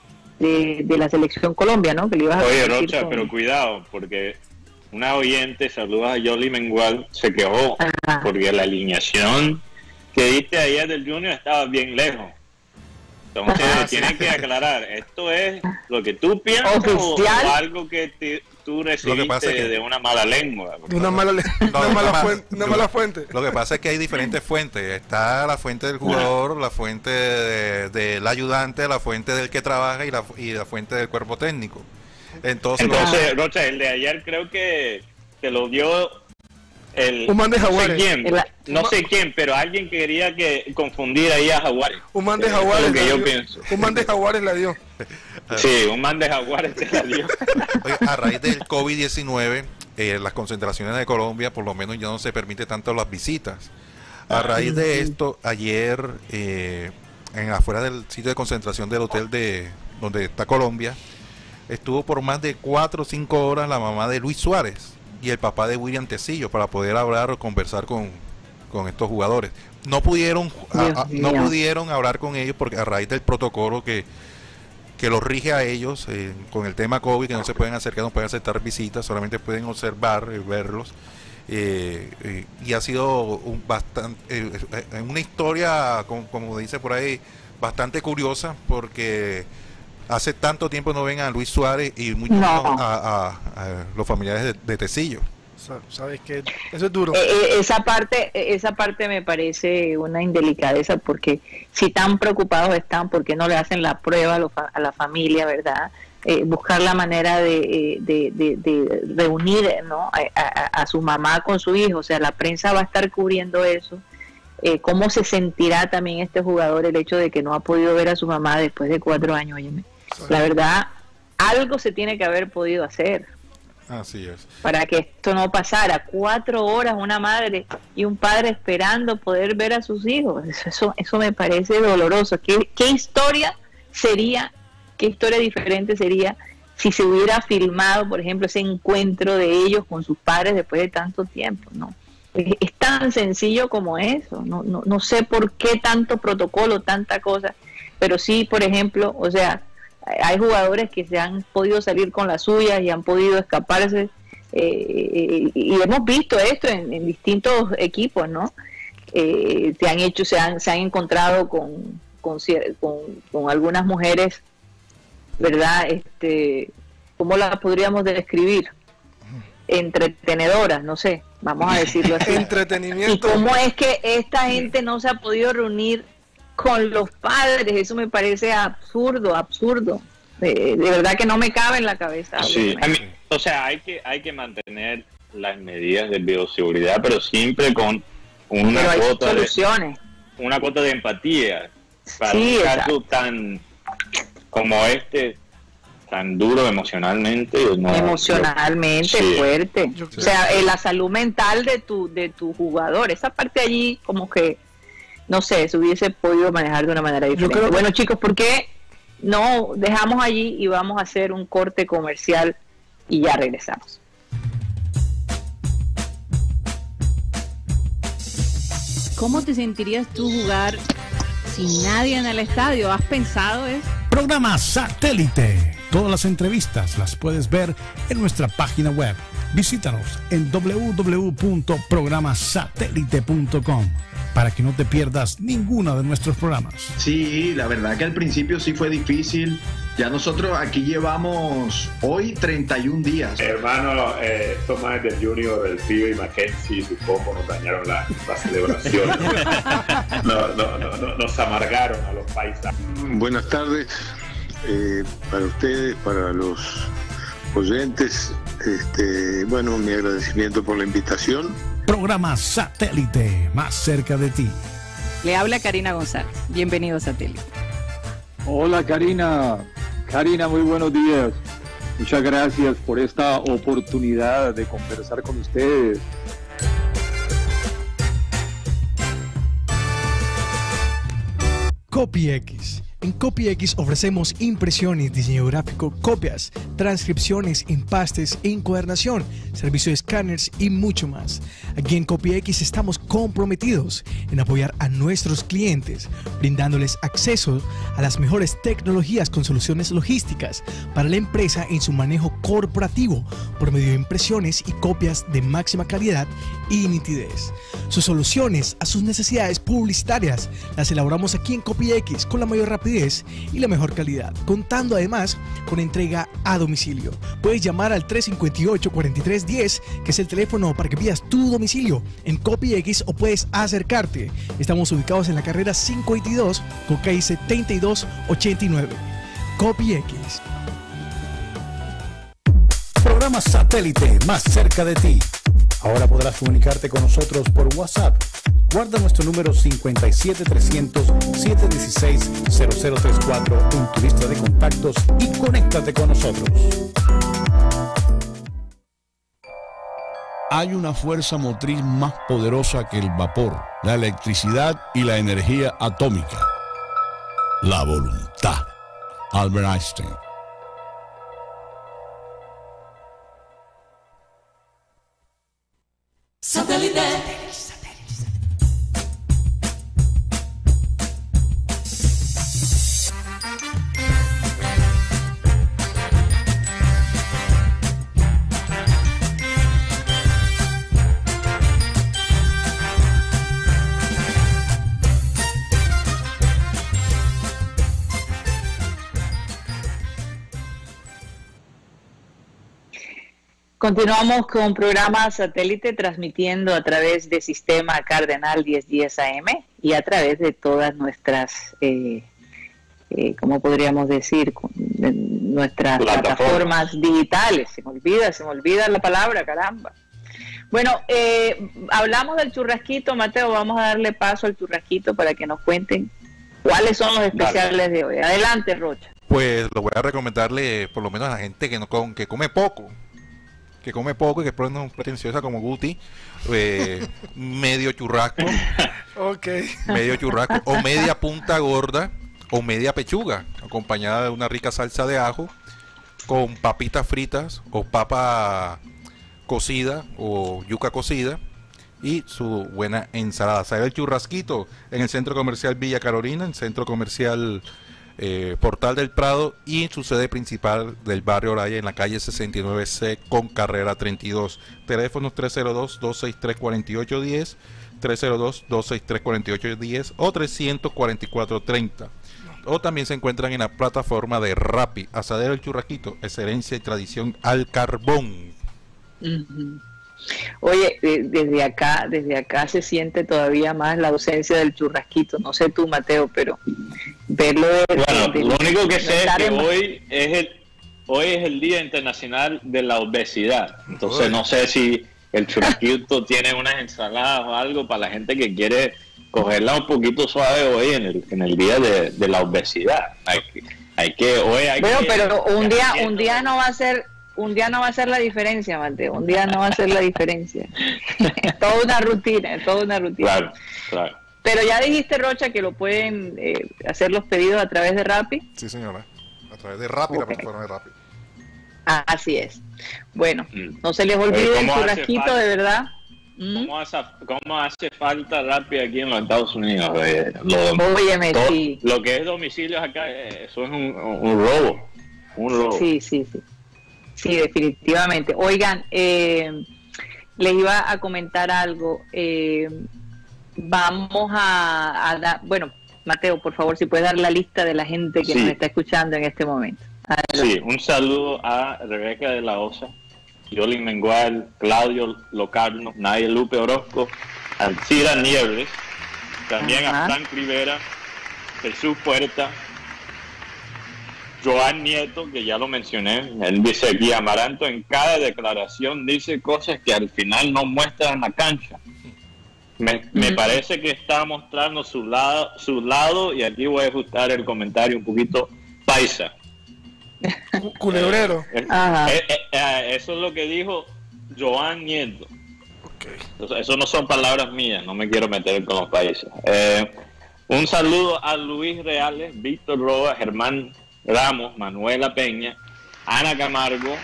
de, de la selección Colombia, ¿no? Que le ibas a Oye, decir Rocha, con- pero cuidado, porque una oyente, saludos a Yoli Mengual, se quejó Ajá. porque la alineación que diste ayer del Junior estaba bien lejos. Entonces, Ah, sí. tienes que aclarar, ¿esto es lo que tú piensas o, Oficial. o algo que te- tú recibiste pasa es que- de una mala lengua? De una mala, le- No, una mala, más- fuente, una lo- mala fuente. Lo que pasa es que hay diferentes fuentes. Está la fuente del jugador, la fuente de- del ayudante, la fuente del que trabaja y la, y la fuente del cuerpo técnico. Entonces, lo- Entonces, Rocha, el de ayer creo que te lo dio el... Un man de no sé Jaguares. quién, El- no sé quién, pero alguien quería que confundir ahí a Jaguares. Un man de Eso es Jaguares. lo que la yo dio. pienso. Un man de Jaguares la dio. Sí, un man de Jaguares te la dio. oye, a raíz del COVID diecinueve, eh, las concentraciones de Colombia, por lo menos ya no se permite tanto las visitas. A raíz de esto, ayer, eh, en afuera del sitio de concentración del hotel de donde está Colombia, estuvo por más de cuatro o cinco horas la mamá de Luis Suárez y el papá de William Tecillo para poder hablar o conversar con, con estos jugadores. No pudieron a- Dios a- no mío. pudieron hablar con ellos porque a raíz del protocolo que que los rige a ellos eh, con el tema COVID, que no se pueden acercar, no pueden aceptar visitas, solamente pueden observar, eh, verlos. Eh, eh, y ha sido un bastante eh, eh, una historia, como, como dice por ahí, bastante curiosa, porque hace tanto tiempo no ven a Luis Suárez y mucho No. menos a, a- a los familiares de, de Tecillo. Sa- Sabes que eso es duro. Eh, eh, esa parte eh, esa parte me parece una indelicadeza, porque si tan preocupados están, ¿por qué no le hacen la prueba a, lo fa- a la familia, verdad? Eh, buscar la manera de, eh, de, de- de reunir, ¿no?, a, a- a su mamá con su hijo. O sea, la prensa va a estar cubriendo eso. Eh, ¿Cómo se sentirá también este jugador el hecho de que no ha podido ver a su mamá después de cuatro años? Óyeme, la verdad, algo se tiene que haber podido hacer Así es. para que esto no pasara. Cuatro horas una madre y un padre esperando poder ver a sus hijos. Eso, eso me parece doloroso. ¿Qué, qué historia sería, qué historia diferente sería si se hubiera filmado, por ejemplo, ese encuentro de ellos con sus padres después de tanto tiempo? No, es, es tan sencillo como eso. No, no, no sé por qué tanto protocolo, tanta cosa, pero sí, por ejemplo, o sea, hay jugadores que se han podido salir con las suyas y han podido escaparse, eh, y hemos visto esto en, en distintos equipos, ¿no? Eh, se han hecho, se han, se han encontrado con, con, cier- con, con algunas mujeres, ¿verdad? Este, ¿cómo las podríamos describir? Entretenedoras, no sé, vamos a decirlo así. ¿Y Entretenimiento. cómo es que esta gente no se ha podido reunir con los padres? Eso me parece absurdo, absurdo. De, de verdad que no me cabe en la cabeza. Sí, a mí- o sea, hay que hay que mantener las medidas de bioseguridad, pero siempre con una Pero hay cuota de soluciones. una cuota de empatía para Sí, un caso exacto. tan como este, tan duro emocionalmente. No, Emocionalmente Sí. fuerte. Yo O creo- sea, eh, la salud mental de tu de tu jugador, esa parte allí como que, no sé, se hubiese podido manejar de una manera diferente. creo que- Bueno, chicos, ¿por qué no dejamos allí y vamos a hacer un corte comercial y ya regresamos? ¿Cómo te sentirías tú jugar sin nadie en el estadio? ¿Has pensado eso? Programa Satélite. Todas las entrevistas las puedes ver en nuestra página web. Visítanos en doble u doble u doble u punto programa satélite punto com para que no te pierdas ninguno de nuestros programas. Sí, la verdad que al principio sí fue difícil. Ya nosotros aquí llevamos hoy treinta y un días. Hermano, eh, estos más del Junior, el Pío y Mackenzie, su combo nos dañaron la, la celebración. No, no, no, no, nos amargaron a los paisas. Buenas tardes eh, para ustedes, para los oyentes. Este, bueno, mi agradecimiento por la invitación. Programa Satélite, más cerca de ti. Le habla Karina González. Bienvenido a Satélite. Hola Karina, Karina, muy buenos días. Muchas gracias por esta oportunidad de conversar con ustedes. CopyX. En CopyX ofrecemos impresiones, diseño gráfico, copias, transcripciones, empastes e encuadernación, servicio de escáneres y mucho más. Aquí en CopyX estamos comprometidos en apoyar a nuestros clientes, brindándoles acceso a las mejores tecnologías con soluciones logísticas para la empresa en su manejo corporativo por medio de impresiones y copias de máxima calidad y nitidez. Sus soluciones a sus necesidades publicitarias las elaboramos aquí en CopyX con la mayor rapidez y la mejor calidad, contando además con entrega a domicilio. Puedes llamar al tres cinco ocho, cuatro tres uno cero, que es el teléfono para que pidas tu domicilio en CopyX, o puedes acercarte. Estamos ubicados en la carrera cinco veintidós con calle setenta y dos ochenta y nueve. CopyX. Programa Satélite, más cerca de ti. Ahora podrás comunicarte con nosotros por WhatsApp. Guarda nuestro número cinco siete trescientos, siete dieciséis, cero cero treinta y cuatro en tu lista de contactos y conéctate con nosotros. Hay una fuerza motriz más poderosa que el vapor, la electricidad y la energía atómica. La voluntad. Albert Einstein. Satellite. Continuamos con programa satélite transmitiendo a través de Sistema Cardenal diez diez A M y a través de todas nuestras, eh, eh, ¿cómo podríamos decir? De nuestras Plataforma. plataformas digitales. Se me olvida, se me olvida la palabra, caramba. Bueno, eh, hablamos del churrasquito, Mateo, vamos a darle paso al churrasquito para que nos cuenten cuáles son los especiales Dale. de hoy. Adelante, Rocha. Pues lo voy a recomendarle por lo menos a la gente que no com- que come poco. que come poco y que es no es pretenciosa como Guti, eh, medio churrasco, okay. medio churrasco, o media punta gorda, o media pechuga, acompañada de una rica salsa de ajo, con papitas fritas, o papa cocida, o yuca cocida, y su buena ensalada. Sale el churrasquito en el Centro Comercial Villa Carolina, en el Centro Comercial Eh, Portal del Prado y su sede principal del barrio Oraya en la calle sesenta y nueve C con carrera treinta y dos. Teléfonos tres cero dos, dos seis tres, cuatro ocho uno cero, tres cero dos, dos seis tres, cuatro ocho uno cero o trescientos cuarenta y cuatro treinta. O también se encuentran en la plataforma de Rappi. Asadero El Churrasquito, excelencia y tradición al carbón. Uh-huh. Oye, desde acá, desde acá se siente todavía más la ausencia del churrasquito. No sé tú, Mateo, pero verlo de, bueno, de, de, lo único que sé es que en... hoy es el hoy es el Día Internacional de la Obesidad. Entonces no sé si el churrasquito tiene unas ensaladas o algo para la gente que quiere cogerla un poquito suave hoy en el en el día de, de la obesidad. Hay que, hay que hoy hay bueno, que, pero un día un día no va a ser Un día no va a ser la diferencia, Mateo. Un día no va a ser la diferencia. Es toda una rutina, es toda una rutina. Claro, claro. Pero ya dijiste, Rocha, que lo pueden eh, hacer los pedidos a través de Rappi. Sí, señora. A través de Rappi, okay. La plataforma de Rappi. Ah, así es. Bueno, no se les olvide el churrasquito, de verdad. ¿Cómo, hace, ¿Cómo hace falta Rappi aquí en los Estados Unidos? Eh, lo, Óyeme, todo, sí. Lo que es domicilios acá, eh, eso es un, un robo. Un robo. Sí, sí, sí. Sí, definitivamente. Oigan, eh, les iba a comentar algo. Eh, vamos a, a dar, bueno, Mateo, por favor, si puedes dar la lista de la gente que sí. nos está escuchando en este momento. Adelante. Sí, un saludo a Rebeca de la Osa, Yolín Mengual, Claudio Locarno, Nadia Lupe Orozco, Alcira Nieves, también Ajá. a Frank Rivera, Jesús Puerta, Joan Nieto, que ya lo mencioné, él dice aquí, Amaranto en cada declaración dice cosas que al final no muestran la cancha. Me, me mm. parece que está mostrando su lado, su lado, y aquí voy a ajustar el comentario un poquito paisa. Culebrero. Eh, eh, eh, eh, eso es lo que dijo Joan Nieto. Okay. Eso, eso no son palabras mías, no me quiero meter con los países. Eh, un saludo a Luis Reales, Víctor Roa, Germán Ramos, Manuela Peña, Ana Camargo,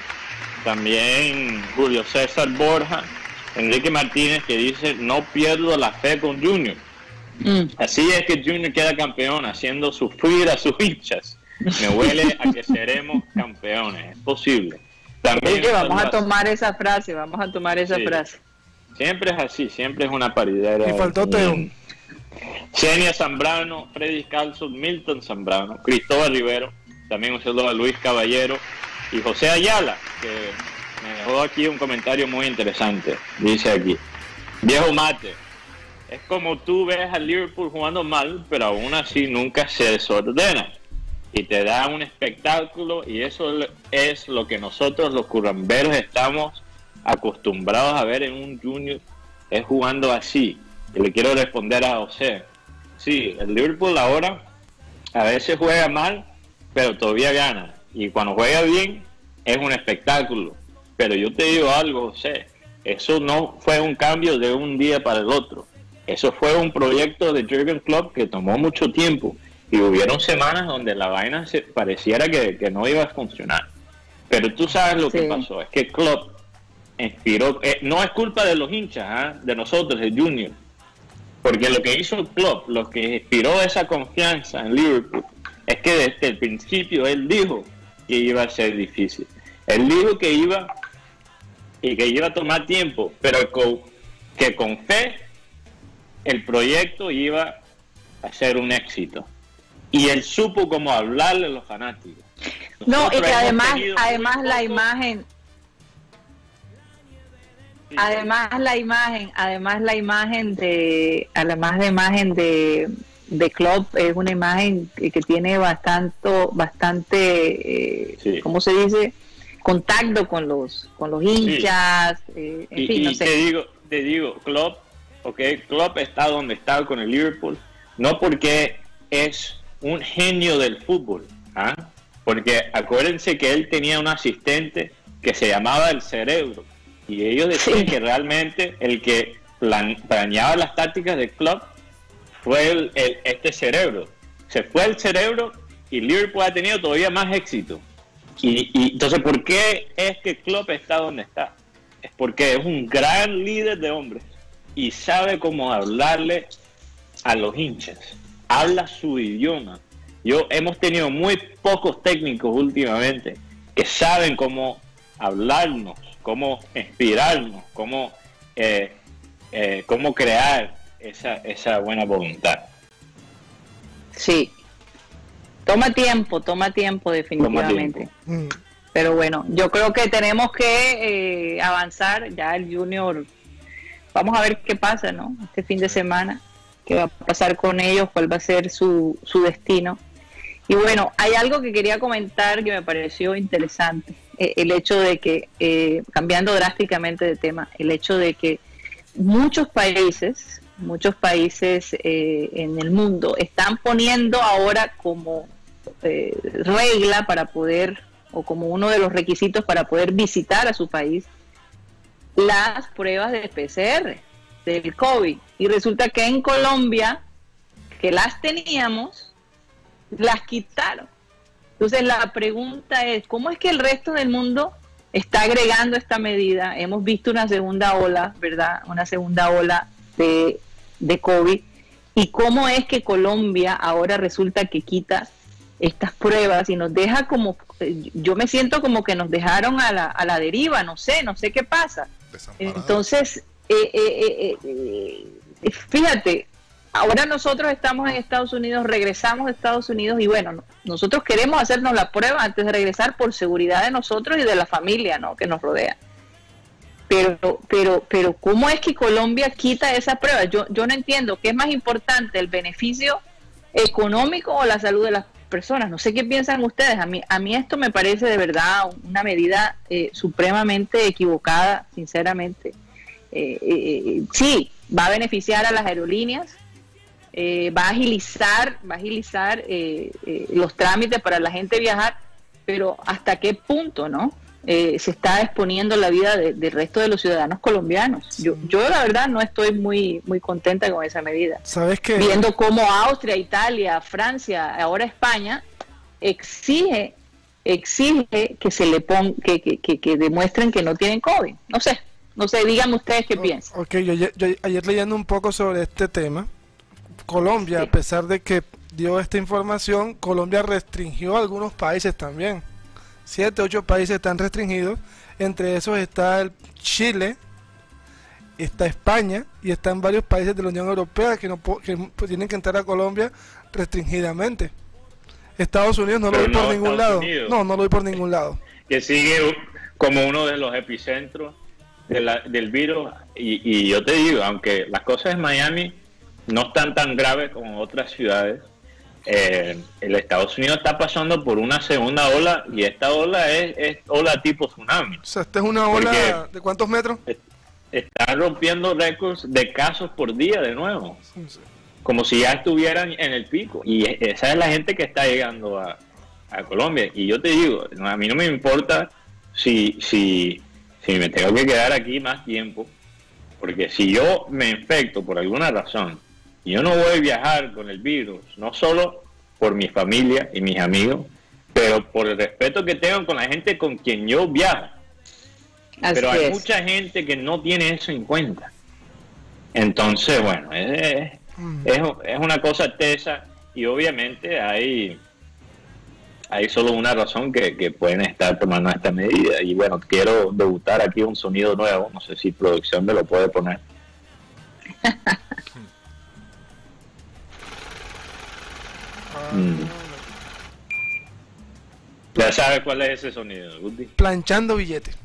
también Julio César Borja, Enrique Martínez, que dice no pierdo la fe con Junior. Mm. Así es que Junior queda campeón, haciendo sufrir a sus hinchas. Me huele a que seremos campeones, es posible. También Oye, vamos a tomar esa frase, vamos a tomar esa sí. frase. Siempre es así, siempre es una paridera. Y faltó Teo. Xenia Zambrano, Freddy Calzo, Milton Zambrano, Cristóbal Rivero, también un saludo a Luis Caballero y José Ayala, que me dejó aquí un comentario muy interesante. Dice aquí, viejo mate, es como tú ves al Liverpool jugando mal, pero aún así nunca se desordena y te da un espectáculo, y eso es lo que nosotros los curramberos estamos acostumbrados a ver en un Junior, es jugando así. Y le quiero responder a José, sí, el Liverpool ahora a veces juega mal, pero todavía gana, y cuando juega bien es un espectáculo. Pero yo te digo algo, José, eso no fue un cambio de un día para el otro, eso fue un proyecto de Jürgen Klopp que tomó mucho tiempo, y hubieron semanas donde la vaina se pareciera que, que no iba a funcionar. Pero tú sabes lo sí. que pasó, es que Klopp inspiró, eh, no es culpa de los hinchas, ¿eh? de nosotros, de Junior, porque lo que hizo Klopp, lo que inspiró esa confianza en Liverpool, es que desde el principio él dijo que iba a ser difícil. Él dijo que iba y que iba a tomar tiempo, pero con, que con fe el proyecto iba a ser un éxito. Y él supo cómo hablarle a los fanáticos. Nosotros no, y que además, además la imagen... Además la imagen, además la imagen de, además la imagen de, de Klopp es una imagen que, que tiene bastante, bastante, eh, sí. ¿cómo se dice? Contacto con los, con los hinchas. Sí. Eh, en y fin, y no sé. te digo, te digo, Klopp, okay, Klopp está donde está con el Liverpool, no porque es un genio del fútbol, ¿ah? Porque acuérdense que él tenía un asistente que se llamaba el Cerebro. Y ellos decían sí. que realmente el que plan, planeaba las tácticas del club fue el, el, este Cerebro. Se fue el Cerebro y Liverpool ha tenido todavía más éxito. Y, y entonces, ¿por qué es que Klopp está donde está? Es porque es un gran líder de hombres y sabe cómo hablarle a los hinchas. Habla su idioma. Yo hemos tenido muy pocos técnicos últimamente que saben cómo hablarnos, cómo inspirarnos, cómo, eh, eh, cómo crear esa, esa buena voluntad. Sí, toma tiempo, toma tiempo definitivamente. Toma tiempo. Pero bueno, yo creo que tenemos que eh, avanzar. Ya el Junior, vamos a ver qué pasa, ¿no? Este fin de semana, qué va a pasar con ellos, cuál va a ser su, su destino. Y bueno, hay algo que quería comentar que me pareció interesante. El hecho de que, eh, cambiando drásticamente de tema, el hecho de que muchos países, muchos países eh, en el mundo están poniendo ahora como eh, regla para poder, o como uno de los requisitos para poder visitar a su país, las pruebas de P C R del COVID. Y resulta que en Colombia, que las teníamos, las quitaron. Entonces la pregunta es, ¿cómo es que el resto del mundo está agregando esta medida? Hemos visto una segunda ola, ¿verdad? Una segunda ola de, de COVID. ¿Y cómo es que Colombia ahora resulta que quita estas pruebas y nos deja como, yo me siento como que nos dejaron a la, a la deriva, no sé, no sé qué pasa. Entonces, eh, eh, eh, eh, fíjate, ahora nosotros estamos en Estados Unidos, regresamos a Estados Unidos y bueno, nosotros queremos hacernos la prueba antes de regresar por seguridad de nosotros y de la familia, ¿no?, que nos rodea. Pero, pero, pero, ¿cómo es que Colombia quita esa prueba? Yo, yo no entiendo. ¿Qué es más importante, el beneficio económico o la salud de las personas? No sé qué piensan ustedes. A mí, a mí esto me parece de verdad una medida eh, supremamente equivocada, sinceramente. Eh, eh, sí, va a beneficiar a las aerolíneas. Eh, va a agilizar, va a agilizar eh, eh, los trámites para la gente viajar, pero ¿hasta qué punto, no? Eh, se está exponiendo la vida de, del resto de los ciudadanos colombianos. Yo, yo la verdad no estoy muy, muy contenta con esa medida. ¿Sabes qué? Viendo cómo Austria, Italia, Francia, ahora España exige, exige que se le ponga, que, que, que, que demuestren que no tienen COVID. No sé, no sé, díganme ustedes qué piensan. Ok, yo, yo, yo ayer leyendo un poco sobre este tema. Colombia, sí. A pesar de que dio esta información, Colombia restringió a algunos países también. Siete, ocho países están restringidos. Entre esos está el Chile, está España y están varios países de la Unión Europea que no que tienen que entrar a Colombia restringidamente. Estados Unidos no Pero lo vi no, por ningún Estados lado. Unidos. No, no lo vi por ningún lado. Que sigue como uno de los epicentros de la, del virus. Y, y yo te digo, aunque las cosas en Miami no están tan graves como otras ciudades, eh, el Estados Unidos está pasando por una segunda ola y esta ola es, es ola tipo tsunami. O sea, esta es una ola Porque ¿de cuántos metros? Está rompiendo récords de casos por día de nuevo, sí, sí. Como si ya estuvieran en el pico. Y esa es la gente que está llegando a, a Colombia. Y yo te digo, a mí no me importa si, si, si me tengo que quedar aquí más tiempo, porque si yo me infecto por alguna razón, yo no voy a viajar con el virus, no solo por mi familia y mis amigos, pero por el respeto que tengo con la gente con quien yo viajo. Así pero hay es. mucha gente que no tiene eso en cuenta. Entonces, bueno, es, mm. es, es una cosa tesa y obviamente hay, hay solo una razón que, que pueden estar tomando esta medida. Y bueno, quiero debutar aquí un sonido nuevo, no sé si producción me lo puede poner. Mm. Ya sabes cuál es ese sonido, Guti. Planchando billetes.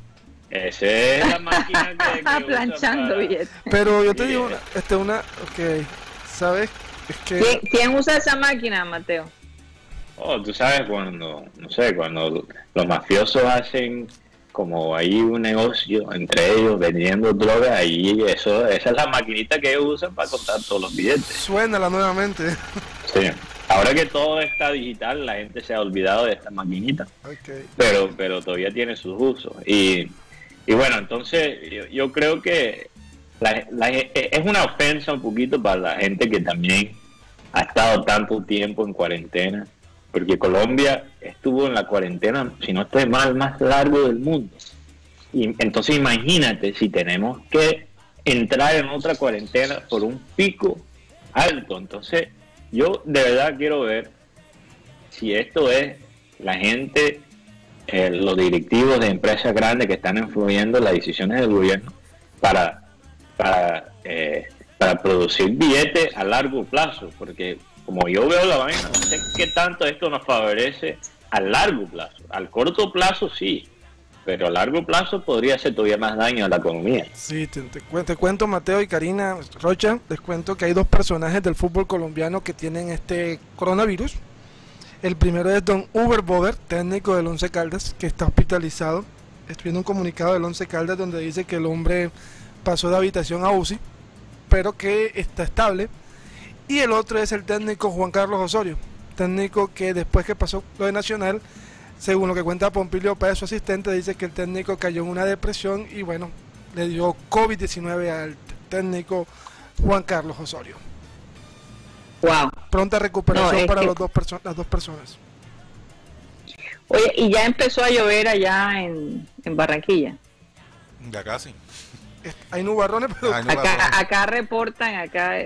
Esa es la máquina que, que planchando para... billetes. Pero yo te digo, una, este, una, ok, ¿sabes? Es que... ¿Quién, ¿Quién usa esa máquina, Mateo? Oh, tú sabes cuando, no sé, cuando los mafiosos hacen como ahí un negocio entre ellos vendiendo droga, ahí eso, esa es la maquinita que ellos usan para contar todos los billetes. Suénala nuevamente. Sí. Ahora que todo está digital, la gente se ha olvidado de esta maquinita, okay. pero pero todavía tiene sus usos. Y, y bueno, entonces yo, yo creo que la, la, es una ofensa un poquito para la gente que también ha estado tanto tiempo en cuarentena, porque Colombia estuvo en la cuarentena, si no estoy mal, más largo del mundo. Y entonces imagínate si tenemos que entrar en otra cuarentena por un pico alto. Entonces yo de verdad quiero ver si esto es la gente, eh, los directivos de empresas grandes que están influyendo las decisiones del gobierno para, para, eh, para producir billetes a largo plazo, porque como yo veo la vaina, no sé qué tanto esto nos favorece a largo plazo. Al corto plazo sí, pero a largo plazo podría hacer todavía más daño a la economía. Sí, te, te, cu te cuento, Mateo y Karina Rocha, les cuento que hay dos personajes del fútbol colombiano que tienen este coronavirus. El primero es don Uber Boder, técnico del Once Caldas, que está hospitalizado. Estoy viendo un comunicado del Once Caldas donde dice que el hombre pasó de habitación a U C I, pero que está estable. Y el otro es el técnico Juan Carlos Osorio, técnico que después que pasó lo de Nacional, según lo que cuenta Pompilio Páez, su asistente, dice que el técnico cayó en una depresión y bueno, le dio COVID diecinueve al técnico Juan Carlos Osorio. Wow. Pronta recuperación no, para que... los dos perso las dos personas. Oye, y ya empezó a llover allá en, en Barranquilla. Ya casi. Hay nubarrones, pero... Ah, nubarrones. Acá, acá reportan, acá...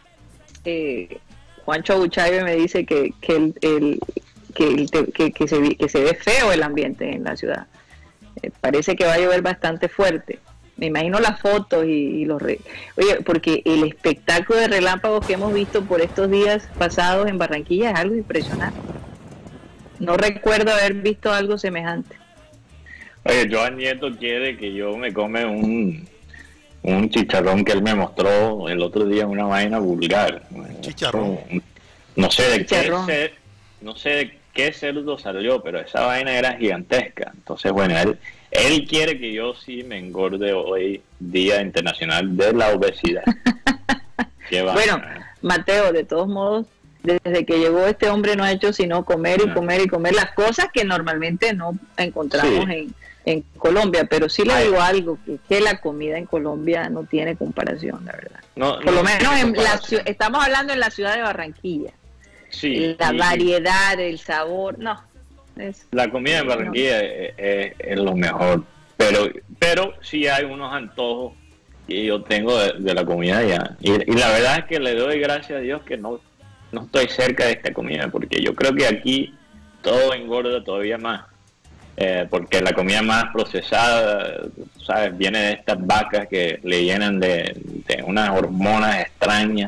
Eh, Juancho Abuchaibe me dice que que el, el que, el, que, que, se, que se ve feo el ambiente en la ciudad. Eh, parece que va a llover bastante fuerte. Me imagino las fotos y, y los re... oye, porque el espectáculo de relámpagos que hemos visto por estos días pasados en Barranquilla es algo impresionante. No recuerdo haber visto algo semejante. Oye, Joan Nieto quiere que yo me come un un chicharrón que él me mostró el otro día, una vaina vulgar. Chicharrón. No sé de chicharrón. qué cer, no sé de qué cerdo salió, pero esa vaina era gigantesca. Entonces, bueno, él, él quiere que yo sí me engorde hoy, Día Internacional de la Obesidad. Bueno, Mateo, de todos modos, desde que llegó este hombre no ha hecho sino comer y comer y comer las cosas que normalmente no encontramos sí. en en Colombia, pero sí le digo algo, que, que la comida en Colombia no tiene comparación, la verdad. No, Por no, lo menos en la, estamos hablando en la ciudad de Barranquilla. Sí, la sí, variedad, el sabor, no. Es, la comida en Barranquilla no. es, es, es lo mejor, pero pero sí hay unos antojos que yo tengo de, de la comida allá. Y, y la verdad es que le doy gracias a Dios que no, no estoy cerca de esta comida, porque yo creo que aquí todo engorda todavía más. Eh, porque la comida más procesada, ¿sabes? Viene de estas vacas que le llenan de, de unas hormonas extrañas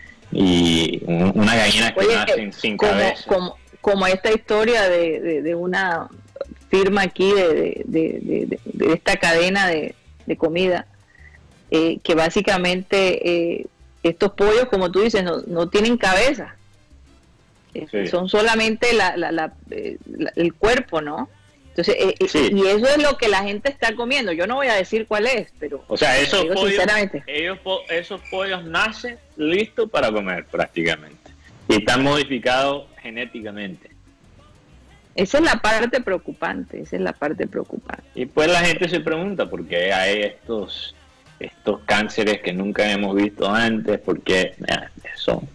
y un, unas gallinas que Oye, nacen sin como, cabeza. Como, como esta historia de, de, de una firma aquí de, de, de, de, de esta cadena de, de comida, eh, que básicamente eh, estos pollos, como tú dices, no, no tienen cabeza. Sí. Son solamente la, la, la, la, el cuerpo, ¿no? Entonces, eh, sí. y eso es lo que la gente está comiendo. Yo no voy a decir cuál es, pero... O sea, esos, digo, pollos, sinceramente. Ellos, esos pollos nacen listos para comer prácticamente. Y están modificados genéticamente. Esa es la parte preocupante, esa es la parte preocupante. Y pues la gente se pregunta por qué hay estos, estos cánceres que nunca hemos visto antes, porque eh, son...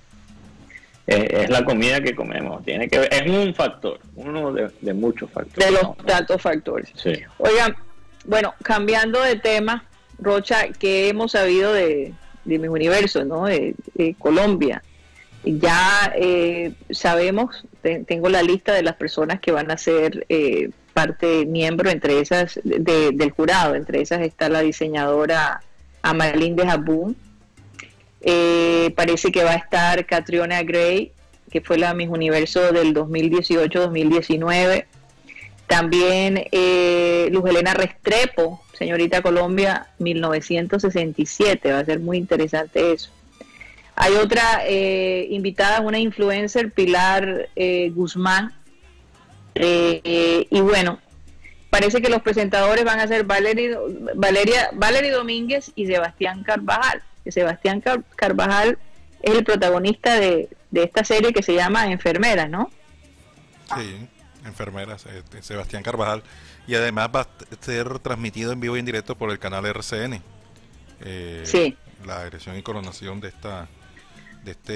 es la comida que comemos, tiene que ver, es un factor, uno de, de muchos factores. De los ¿no? tantos factores. Sí. Oigan, bueno, cambiando de tema, Rocha, ¿qué hemos sabido de, de mis universos, ¿no? De, de Colombia? Ya eh, sabemos, te, tengo la lista de las personas que van a ser eh, parte, miembro entre esas, de, del jurado, entre esas está la diseñadora Amalinde Jabún. Eh, parece que va a estar Catriona Gray, que fue la Miss Universo del dos mil dieciocho dos mil diecinueve. También eh, Luz Helena Restrepo, Señorita Colombia, mil novecientos sesenta y siete, va a ser muy interesante eso. Hay otra eh, invitada, una influencer, Pilar eh, Guzmán, eh, eh, y bueno, parece que los presentadores van a ser Valeria, Valeria, Valeria Domínguez y Sebastián Carvajal. Sebastián Car Carvajal es el protagonista de, de esta serie que se llama Enfermeras, ¿no? Sí, Enfermeras, eh, Sebastián Carvajal. Y además va a ser transmitido en vivo y en directo por el canal R C N. Eh, sí. La elección y coronación de esta de este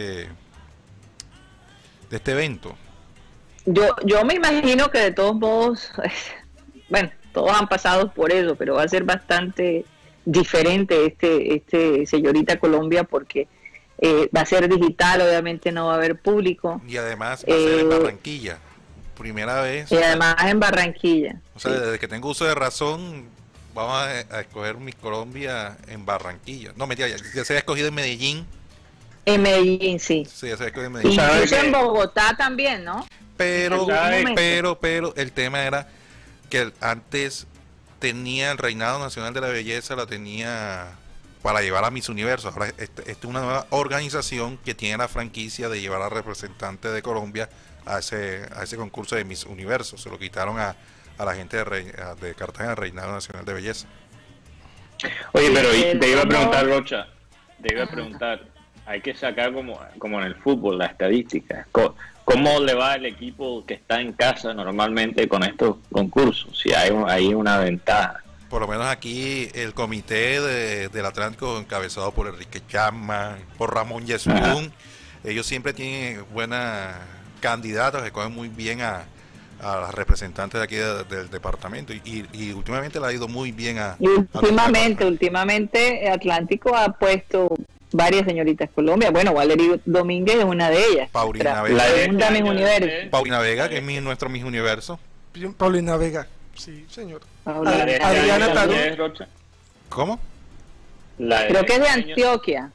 de este evento. Yo, yo me imagino que de todos modos, bueno, todos han pasado por eso, pero va a ser bastante diferente este, este Señorita Colombia porque eh, va a ser digital, obviamente no va a haber público. Y además va a ser eh, en Barranquilla, primera vez. Y además en Barranquilla. O sea, sí. Desde que tengo uso de razón, vamos a, a escoger Miss Colombia en Barranquilla. No, mentira, ya, ya se ha escogido en Medellín. En Medellín, sí. Sí, ya se ha escogido en Medellín. Incluso en Bogotá también, ¿no? Pero, pero, pero, el tema era que antes tenía el Reinado Nacional de la Belleza, la tenía para llevar a Miss Universo. Ahora esta este es una nueva organización que tiene la franquicia de llevar a representantes de Colombia a ese a ese concurso de Miss Universo. Se lo quitaron a, a la gente de, Rey, de Cartagena, Reinado Nacional de Belleza. Oye, pero te iba a preguntar, Rocha, te iba a preguntar, hay que sacar como, como en el fútbol la estadística. ¿Cómo le va el equipo que está en casa normalmente con estos concursos? Si hay, hay una ventaja. Por lo menos aquí el comité de, del Atlántico, encabezado por Enrique Chapman, por Ramón Yesurún, ellos siempre tienen buenas candidatos, que cogen muy bien a, a las representantes de aquí de, del departamento y, y últimamente le ha ido muy bien a... Y últimamente, a últimamente Atlántico ha puesto varias señoritas Colombia. Bueno, Valeria Domínguez es una de ellas. Paulina Vega. La segunda Miss Universo. Paulina Vega, que es mi, nuestro Miss Universo. Paulina Vega, sí, señor. Paulina. Ad Adriana Tarú. ¿Cómo? La Creo que es de Antioquia.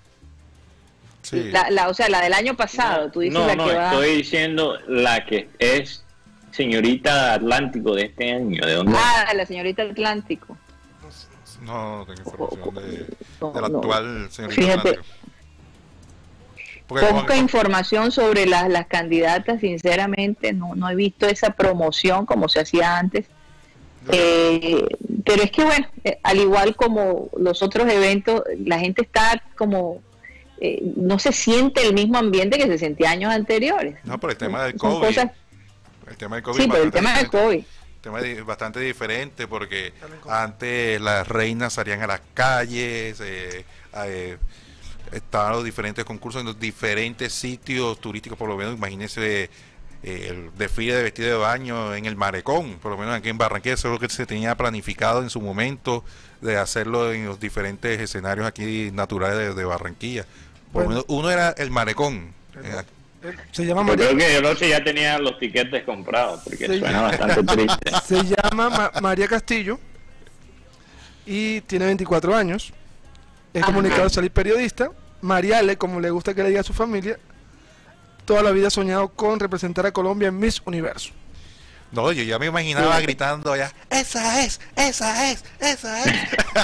Sí. La, la, o sea, la del año pasado. No, tú dices no, la no que va... estoy diciendo la que es señorita Atlántico de este año. ¿De dónde? Ah, la señorita Atlántico. No, no tengo información de, no, de la no. actual señorita Fíjate, Atlántico. Porque poca como, información sobre las, las candidatas, sinceramente, no, no he visto esa promoción como se hacía antes. Eh, pero es que bueno, eh, al igual como los otros eventos, la gente está como, eh, no se siente el mismo ambiente que se sentía años anteriores. No, por el tema del Son COVID. cosas- El tema del COVID. Sí, pero el bastante tema del diferente. COVID. El tema es bastante diferente porque antes las reinas salían a las calles, eh, eh, estaban los diferentes concursos en los diferentes sitios turísticos, por lo menos imagínense eh, el desfile de vestido de baño en el Malecón, por lo menos aquí en Barranquilla, eso es lo que se tenía planificado en su momento de hacerlo en los diferentes escenarios aquí naturales de, de Barranquilla. Por Bueno. lo menos uno era el Malecón. eh, Se llama Yo María, creo que yo no sé, ya tenía los tiquetes comprados, porque Sí. suena bastante triste. se llama Ma- María Castillo y tiene veinticuatro años. Es Ajá. comunicador social y periodista. Mariale, como le gusta que le diga a su familia, toda la vida ha soñado con representar a Colombia en Miss Universo. No, yo ya me imaginaba gritando allá, esa es, esa es, esa es.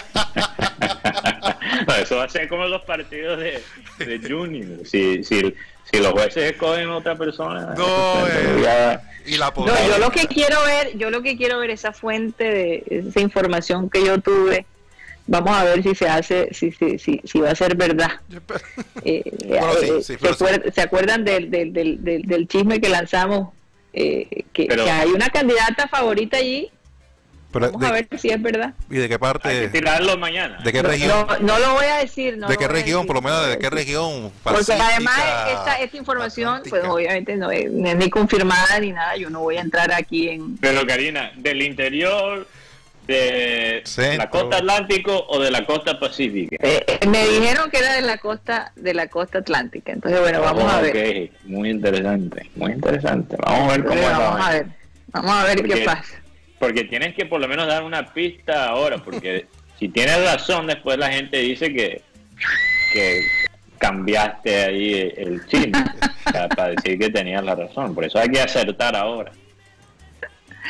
No, eso va a ser como los partidos de, de Junior. Si, si, si los jueces escogen a otra persona. No, eh, ya- y la No, yo lo que quiero ver, yo lo que quiero ver esa fuente de esa información que yo tuve. Vamos a ver si se hace, si si si, si va a ser verdad. Eh, Bueno, sí, eh, sí, ¿se, pero sí. acuer- ¿se acuerdan del, del, del, del, del chisme que lanzamos? Eh, que, Pero- que hay una candidata favorita allí. Pero Vamos de- a ver si es verdad. ¿Y de qué Hay que parte? tirarlo mañana. ¿De qué No, región? no, no lo voy a decir. No ¿De lo qué voy a región? decir, Por lo menos, no lo ¿de voy qué a decir. región? Porque Pacífica, además esta, esta información, Atlántica. pues obviamente no es, no es ni confirmada ni nada. Yo no voy a entrar aquí en... Pero Karina, del interior, de Centro. la costa Atlántico o de la costa Pacífica. Eh, eh, me dijeron que era de la costa de la costa atlántica. Entonces, bueno, vamos a ver. Ok, muy interesante, muy interesante. Vamos a ver cómo Entonces, es la vamos a vaina. ver. Vamos a ver Porque- qué pasa. Porque tienes que por lo menos dar una pista ahora, porque si tienes razón, después la gente dice que, que cambiaste ahí el chisme, o sea, para decir que tenías la razón. Por eso hay que acertar ahora.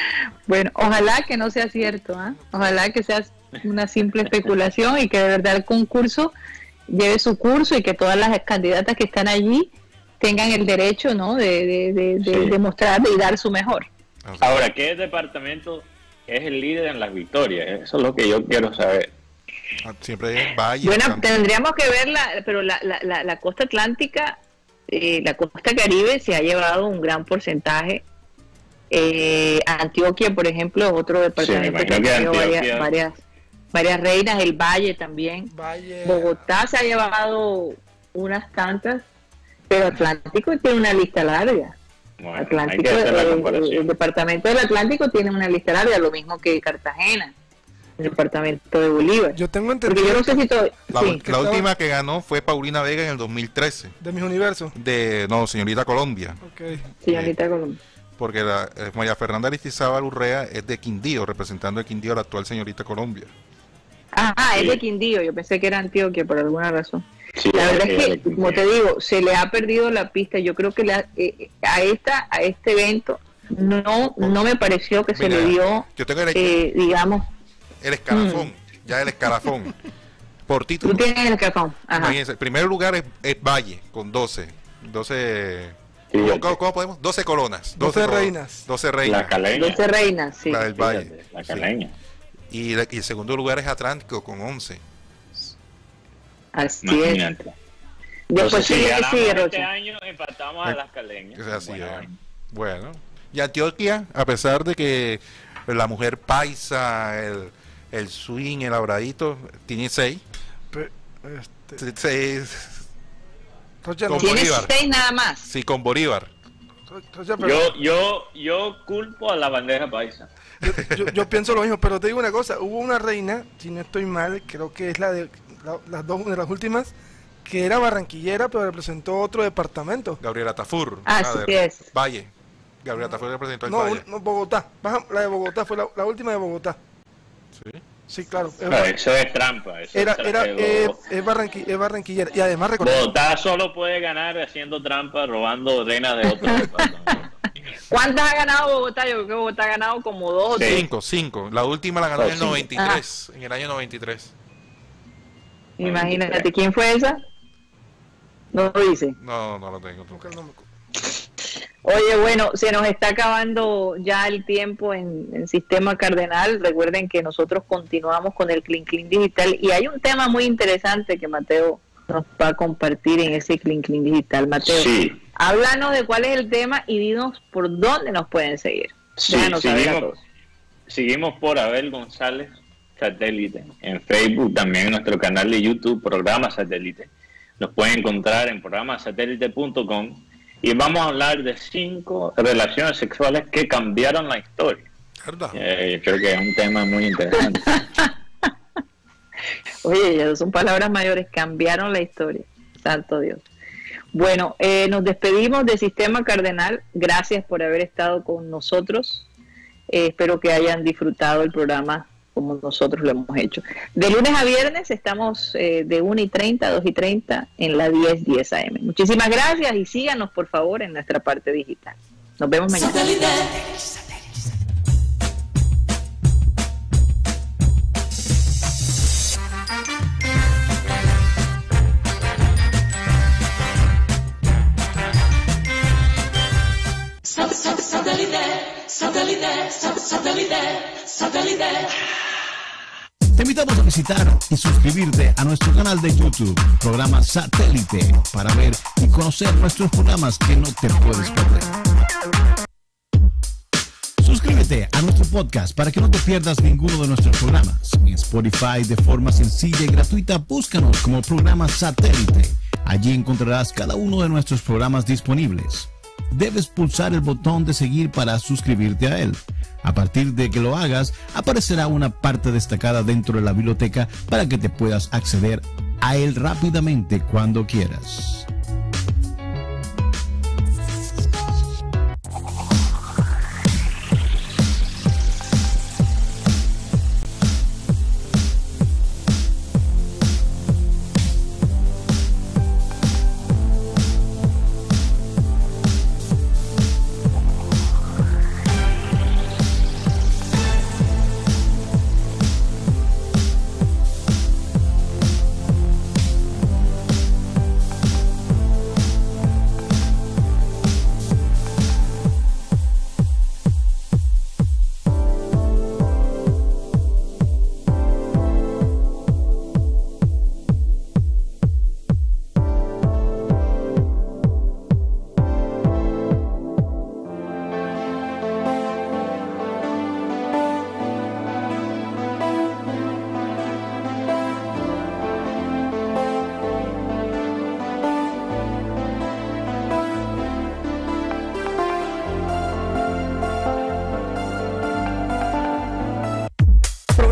Bueno, ojalá que no sea cierto, ¿eh? Ojalá que sea una simple especulación y que de verdad el concurso lleve su curso y que todas las candidatas que están allí tengan el derecho, ¿no?, de, de, de, de, Sí. de mostrar y dar su mejor. Ahora, ¿qué departamento es el líder en las victorias? Eso es lo que yo quiero saber. Siempre es Valle. Bueno, San- tendríamos que ver, la, pero la, la, la, la costa atlántica, eh, la costa caribe se ha llevado un gran porcentaje. Eh, Antioquia, por ejemplo, es otro departamento Sí, que ha me imagino tenido que varias, Antioquia- varias, varias reinas, el Valle también. Bogotá se ha llevado unas tantas, pero Atlántico tiene una lista larga. Bueno, Atlántico, hay que hacer la eh, comparación. el departamento del Atlántico tiene una lista larga, lo mismo que Cartagena, el departamento de Bolívar. Yo tengo Porque entendido yo no sé si todo, La, sí. ul- la última que ganó fue Paulina Vega en el dos mil trece. de mis universos. De, no, señorita Colombia. Okay. Señorita Colombia. Porque la, eh, María Fernanda Aristizábal Urrea es de Quindío, representando de Quindío a la actual señorita Colombia. Ah, es de Quindío, yo pensé que era Antioquia por alguna razón. La verdad es que, como te digo, se le ha perdido la pista. Yo creo que la, eh, a esta a este evento no no me pareció que se Mira, le dio, yo tengo el, eh, digamos, el escalafón, ya el escalafón. Por título. tú tienes el cafón. Ajá. Imagínense, el primer lugar es, es Valle, con doce. doce ¿cómo, cómo- cómo podemos? doce colonas. doce colo- reinas. doce reinas. La caleña. doce reinas, sí. La del Valle. Fíjate, la sí. caleña. Y, la- y el segundo lugar es Atlántico, con once. Así Imagínate. es. Después Entonces, si sigue, ganamos sigue, este Rocha. año, empatamos a las caleñas. Es así, Bueno, eh. Bueno. Y Antioquia, a pesar de que la mujer paisa, el, el swing, el abradito, tiene seis. Pe- este, Seis. Rocha, Con no- Tienes Bolívar. seis nada más. Sí, con Bolívar. Rocha, pero- Yo, yo, yo culpo a la bandeja paisa. yo, yo pienso lo mismo, pero te digo una cosa, hubo una reina, si no estoy mal, creo que es la de la- las dos de las últimas, que era barranquillera, pero representó otro departamento. Gabriela Tafur. Así la de es. Valle. Gabriela Tafur representó el No, Valle. un- no, Bogotá. Baja- La de Bogotá fue la, la última de Bogotá. Sí. Sí, claro. Es Ah, bar- eso es trampa. Eso era, es tra- era, eh, eh, es, barranqui- es barranquillera. Y además recordemos, Bogotá solo puede ganar haciendo trampa, robando reinas de otros departamentos. ¿Cuántas ha ganado Bogotá? Yo creo que Bogotá ha ganado como dos o tres. Cinco, cinco. La última la ganó en el Cinco. noventa y tres. En el año noventa y tres. Imagínate, ¿quién fue esa? No lo dice. No, no lo tengo. nunca el nombre. Oye, bueno, se nos está acabando ya el tiempo en, en Sistema Cardenal. Recuerden que nosotros continuamos con el Clean Clean Digital y hay un tema muy interesante que Mateo nos va a compartir en ese Clean Clean Digital. Mateo, Sí. háblanos de cuál es el tema y dinos por dónde nos pueden seguir. Sí, Déjanos saber a seguimos, todos. seguimos por Abel González Satélite en Facebook, también en nuestro canal de YouTube, Programa Satélite. Nos pueden encontrar en programa satélite punto com y vamos a hablar de cinco relaciones sexuales que cambiaron la historia. ¿Verdad? Eh, yo creo que es un tema muy interesante. Oye, ya son palabras mayores, cambiaron la historia. Santo Dios. Bueno, eh, nos despedimos de Sistema Cardenal. Gracias por haber estado con nosotros. Eh, espero que hayan disfrutado el programa como nosotros lo hemos hecho. De lunes a viernes estamos eh, de una y treinta a dos y treinta en la diez diez A M. Muchísimas gracias y síganos por favor en nuestra parte digital. Nos vemos mañana. Satélite, satélite, satélite, satélite. Te invitamos a visitar y suscribirte a nuestro canal de YouTube, Programa Satélite, para ver y conocer nuestros programas que no te puedes perder. Suscríbete a nuestro podcast para que no te pierdas ninguno de nuestros programas. En Spotify, de forma sencilla y gratuita, búscanos como Programa Satélite. Allí encontrarás cada uno de nuestros programas disponibles. Debes pulsar el botón de seguir para suscribirte a él. A partir de que lo hagas, aparecerá una parte destacada dentro de la biblioteca para que te puedas acceder a él rápidamente cuando quieras.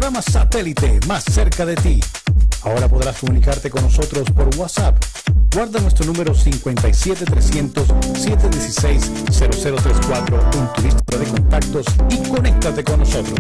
programa satélite más cerca de ti. Ahora podrás comunicarte con nosotros por WhatsApp. Guarda nuestro número cinco siete tres cero cero, siete uno seis, cero cero tres cuatro en tu lista de contactos y conéctate con nosotros.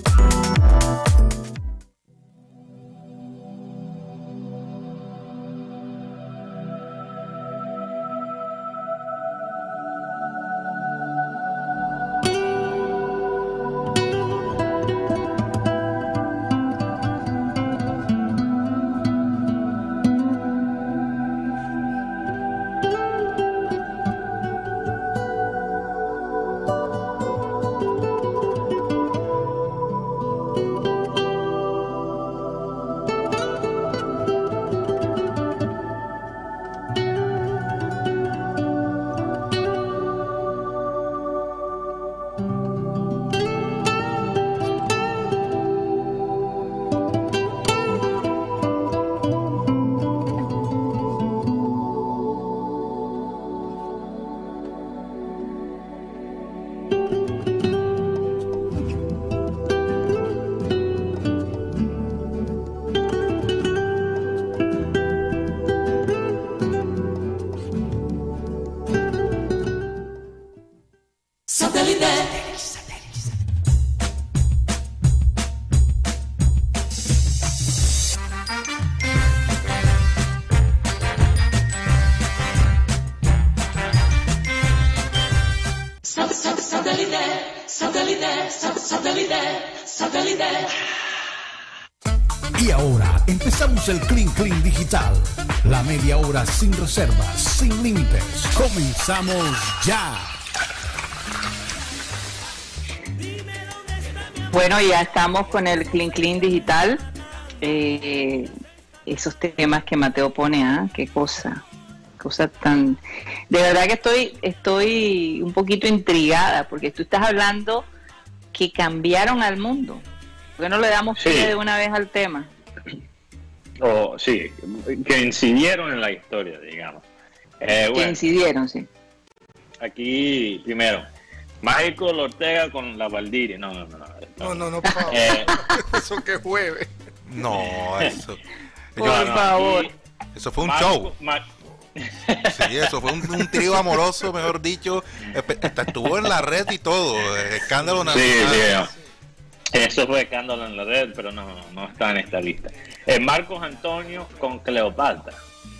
Y ahora empezamos el Clean Clean Digital. La media hora sin reservas, sin límites. Comenzamos ya. Bueno, ya estamos con el Clean Clean Digital. Eh, esos temas que Mateo pone, ¿ah? Qué cosa. Cosa tan... De verdad que estoy, estoy un poquito intrigada porque tú estás hablando que cambiaron al mundo. ¿Por qué no le damos pie Sí. de una vez al tema? O sí, que incidieron en la historia, digamos. Eh, Que bueno, incidieron, sí. aquí primero, Michael Ortega con la Valdiria. No, no, no. no. No, no, no, por favor. Eh, Eso que jueves. No, eso. Por Yo- no, favor. Eso fue un Marco- show. Mar- Sí, eso fue un, un trío amoroso, mejor dicho. Espe- hasta estuvo en la red y todo. eh, Escándalo Sí, nacional. sí, eso fue escándalo en la red, pero no, no está en esta lista. Eh, Marcos Antonio con Cleopatra.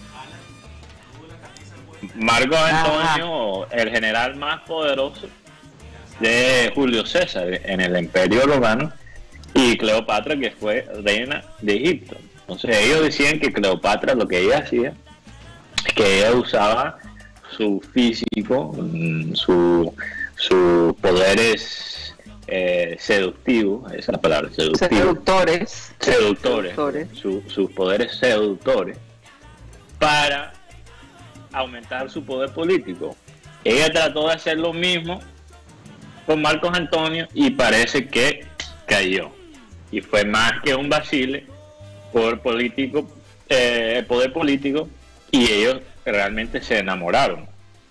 Marcos Antonio, el general más poderoso de Julio César en el Imperio Romano, y Cleopatra, que fue reina de Egipto. Entonces ellos decían que Cleopatra lo que ella hacía es que ella usaba su físico, mm, su, sus poderes eh, seductivos, esa es la palabra, seductivos. Seductores. Seductores, Seductores. su- sus poderes seductores, para aumentar su poder político. Ella trató de hacer lo mismo con Marcos Antonio y parece que cayó. Y fue más que un vacile por político, eh, el poder político, y ellos realmente se enamoraron.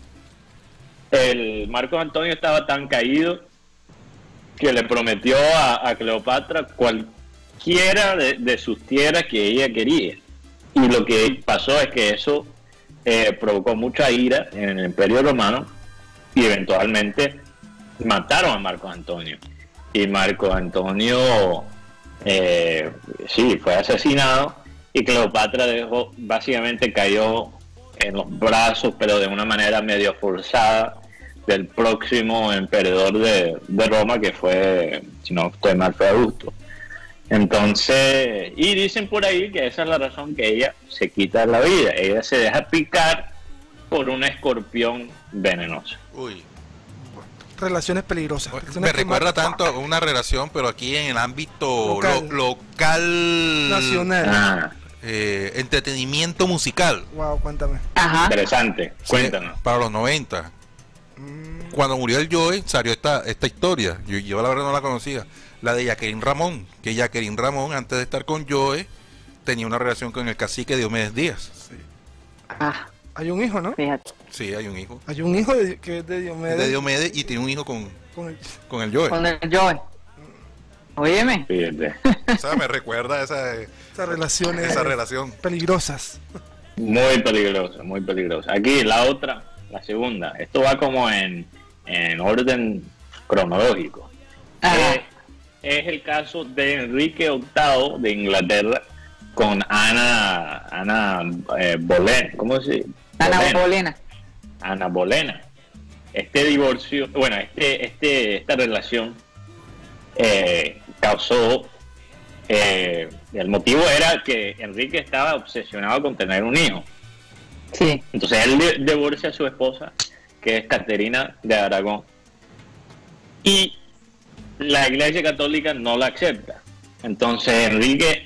El Marcos Antonio estaba tan caído que le prometió a, a Cleopatra cualquiera de, de sus tierras que ella quería. Y lo que pasó es que eso eh, provocó mucha ira en el Imperio Romano y eventualmente mataron a Marcos Antonio. Y Marcos Antonio, eh, sí, fue asesinado y Cleopatra dejó, básicamente cayó en los brazos, pero de una manera medio forzada, del próximo emperador de, de Roma, que fue, si no estoy mal, fue Augusto. Entonces, y dicen por ahí que esa es la razón que ella se quita la vida. Ella se deja picar por un escorpión venenoso. Uy, Relaciones peligrosas. me Relaciones que recuerda matan. tanto a una relación, pero aquí en el ámbito Local. lo- local, Nacional. Ah, eh, entretenimiento musical. Wow, cuéntame. Ajá. interesante, Sí, cuéntanos. para los noventa. Cuando murió el Joe, salió esta, esta historia. Yo, yo la verdad no la conocía. La de Jacqueline Ramón. Que Jacqueline Ramón, antes de estar con Joe, tenía una relación con el cacique Diomedes Díaz. Ah, Hay un hijo, ¿no? fíjate. Sí, hay un hijo. Hay un hijo de, que es de Diomedes. De Diomedes y tiene un hijo con, Con el- con el Joe. Con el Joe. Óyeme. Fíjate. O sea, me recuerda esa, Esas relaciones esa relación peligrosas. Muy peligrosa, muy peligrosa. Aquí la otra, la segunda. Esto va como en, en orden cronológico. Eh, es el caso de Enrique octavo de Inglaterra con Ana Ana eh, Boleyn. ¿Cómo se dice? Ana Bolena. Ana Bolena. Este divorcio, bueno, este, este, esta relación eh, causó, eh, el motivo era que Enrique estaba obsesionado con tener un hijo. Sí. Entonces él de- divorcia a su esposa, que es Caterina de Aragón, y la Iglesia Católica no la acepta. Entonces Enrique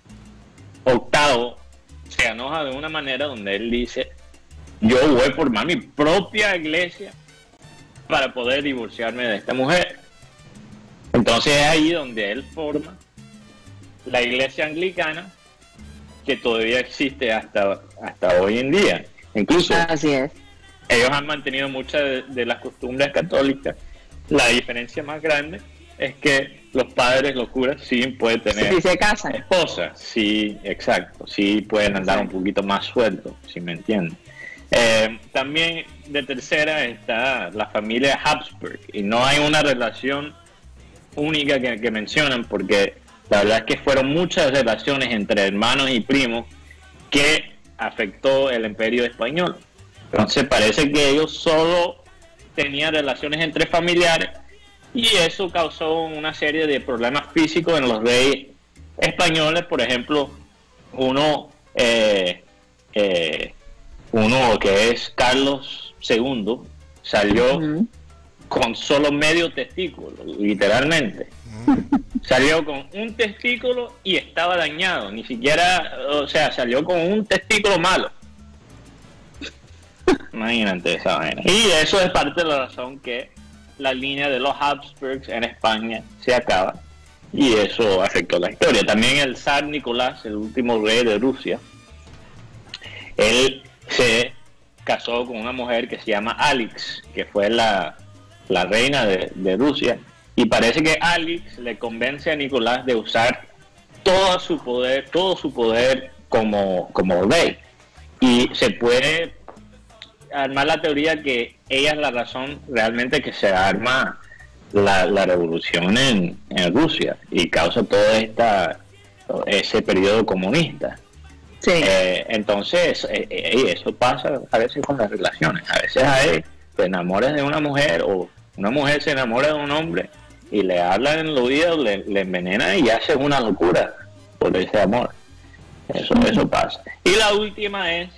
octavo se enoja de una manera donde él dice: yo voy a formar mi propia iglesia para poder divorciarme de esta mujer. Entonces es ahí donde él forma la iglesia anglicana, que todavía existe hasta, hasta hoy en día. Incluso Así es. ellos han mantenido muchas de, de las costumbres católicas. La diferencia más grande es que los padres, los curas, sí pueden tener Sí, se casan. esposa, sí, exacto, sí pueden andar un poquito más sueltos, si me entienden. Eh, también de tercera está la familia Habsburg, y no hay una relación única que, que mencionan, porque la verdad es que fueron muchas relaciones entre hermanos y primos que afectó el imperio español. Entonces parece que ellos solo tenían relaciones entre familiares, y eso causó una serie de problemas físicos en los reyes españoles. Por ejemplo, uno eh, eh, uno que es Carlos segundo salió uh-huh. con solo medio testículo, literalmente. Uh-huh. Salió con un testículo y estaba dañado, ni siquiera, o sea, salió con un testículo malo. Imagínate esa vaina. Y eso es parte de la razón que la línea de los Habsburgs en España se acaba, y eso afectó la historia. También el zar Nicolás, el último rey de Rusia, él se casó con una mujer que se llama Alix, que fue la, la reina de, de Rusia, y parece que Alix le convence a Nicolás de usar todo su poder, todo su poder como, como rey, y se puede armar la teoría que ella es la razón realmente que se arma la, la revolución en, en Rusia y causa todo esta ese periodo comunista. Sí. Eh, entonces, eh, eh, eso pasa a veces con las relaciones. A veces hay, te enamoras de una mujer, o una mujer se enamora de un hombre y le hablan en el oído, le, le envenena y hace una locura por ese amor. Eso, eso pasa. Y la última es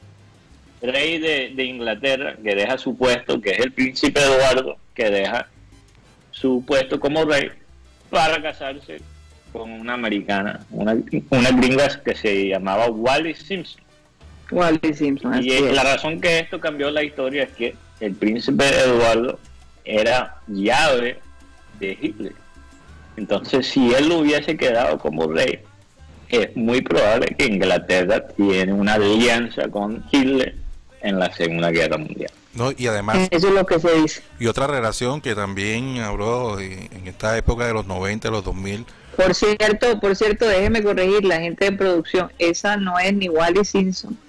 rey de, de Inglaterra, que deja su puesto, que es el príncipe Eduardo, que deja su puesto como rey para casarse con una americana, una, una gringa que se llamaba Wallis Simpson. Wallis Simpson. Y es, la razón que esto cambió la historia es que el príncipe Eduardo era llave de Hitler. Entonces, si él lo hubiese quedado como rey, es muy probable que Inglaterra tiene una alianza con Hitler en la Segunda Guerra Mundial. No, y además, eso es lo que se dice. Y otra relación que también habló en esta época de los noventa, los dos mil. Por cierto, por cierto, déjeme corregir, la gente de producción, esa no es ni Wallis Simpson.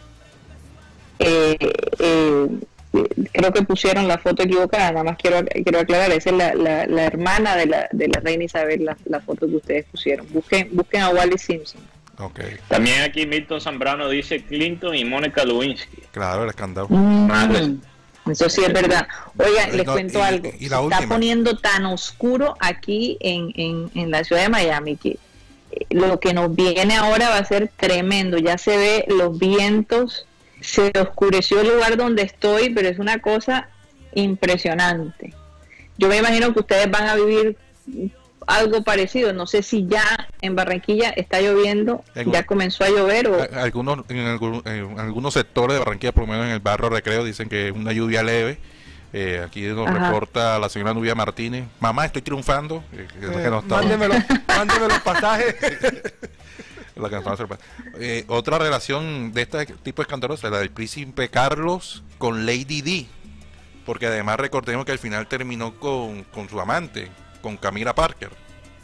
Eh, eh, creo que pusieron la foto equivocada, nada más quiero quiero aclarar, esa es la, la, la hermana de la, de la reina Isabel, la, la foto que ustedes pusieron. Busquen, busquen a Wallis Simpson. Okay. También aquí Milton Zambrano dice Clinton y Mónica Lewinsky. Claro, el escándalo. Mm, eso sí es verdad. Oigan, les no, cuento y, algo. y la Se está última. poniendo tan oscuro aquí en, en, en la ciudad de Miami que eh, lo que nos viene ahora va a ser tremendo. Ya se ve los vientos, se oscureció el lugar donde estoy, pero es una cosa impresionante. Yo me imagino que ustedes van a vivir algo parecido. No sé si ya en Barranquilla está lloviendo, en, ya comenzó a llover o... algunos en, algún, en algunos sectores de Barranquilla, por lo menos en el barrio Recreo, dicen que es una lluvia leve. Eh, aquí nos Ajá. reporta la señora Nubia Martínez: mamá, estoy triunfando. Eh, eh, no mándeme, los, mándeme los pasajes. La que nos eh, otra relación de este tipo escandalosa, la del príncipe Carlos con Lady Di, porque además recordemos que al final terminó con, con su amante, con Camila Parker.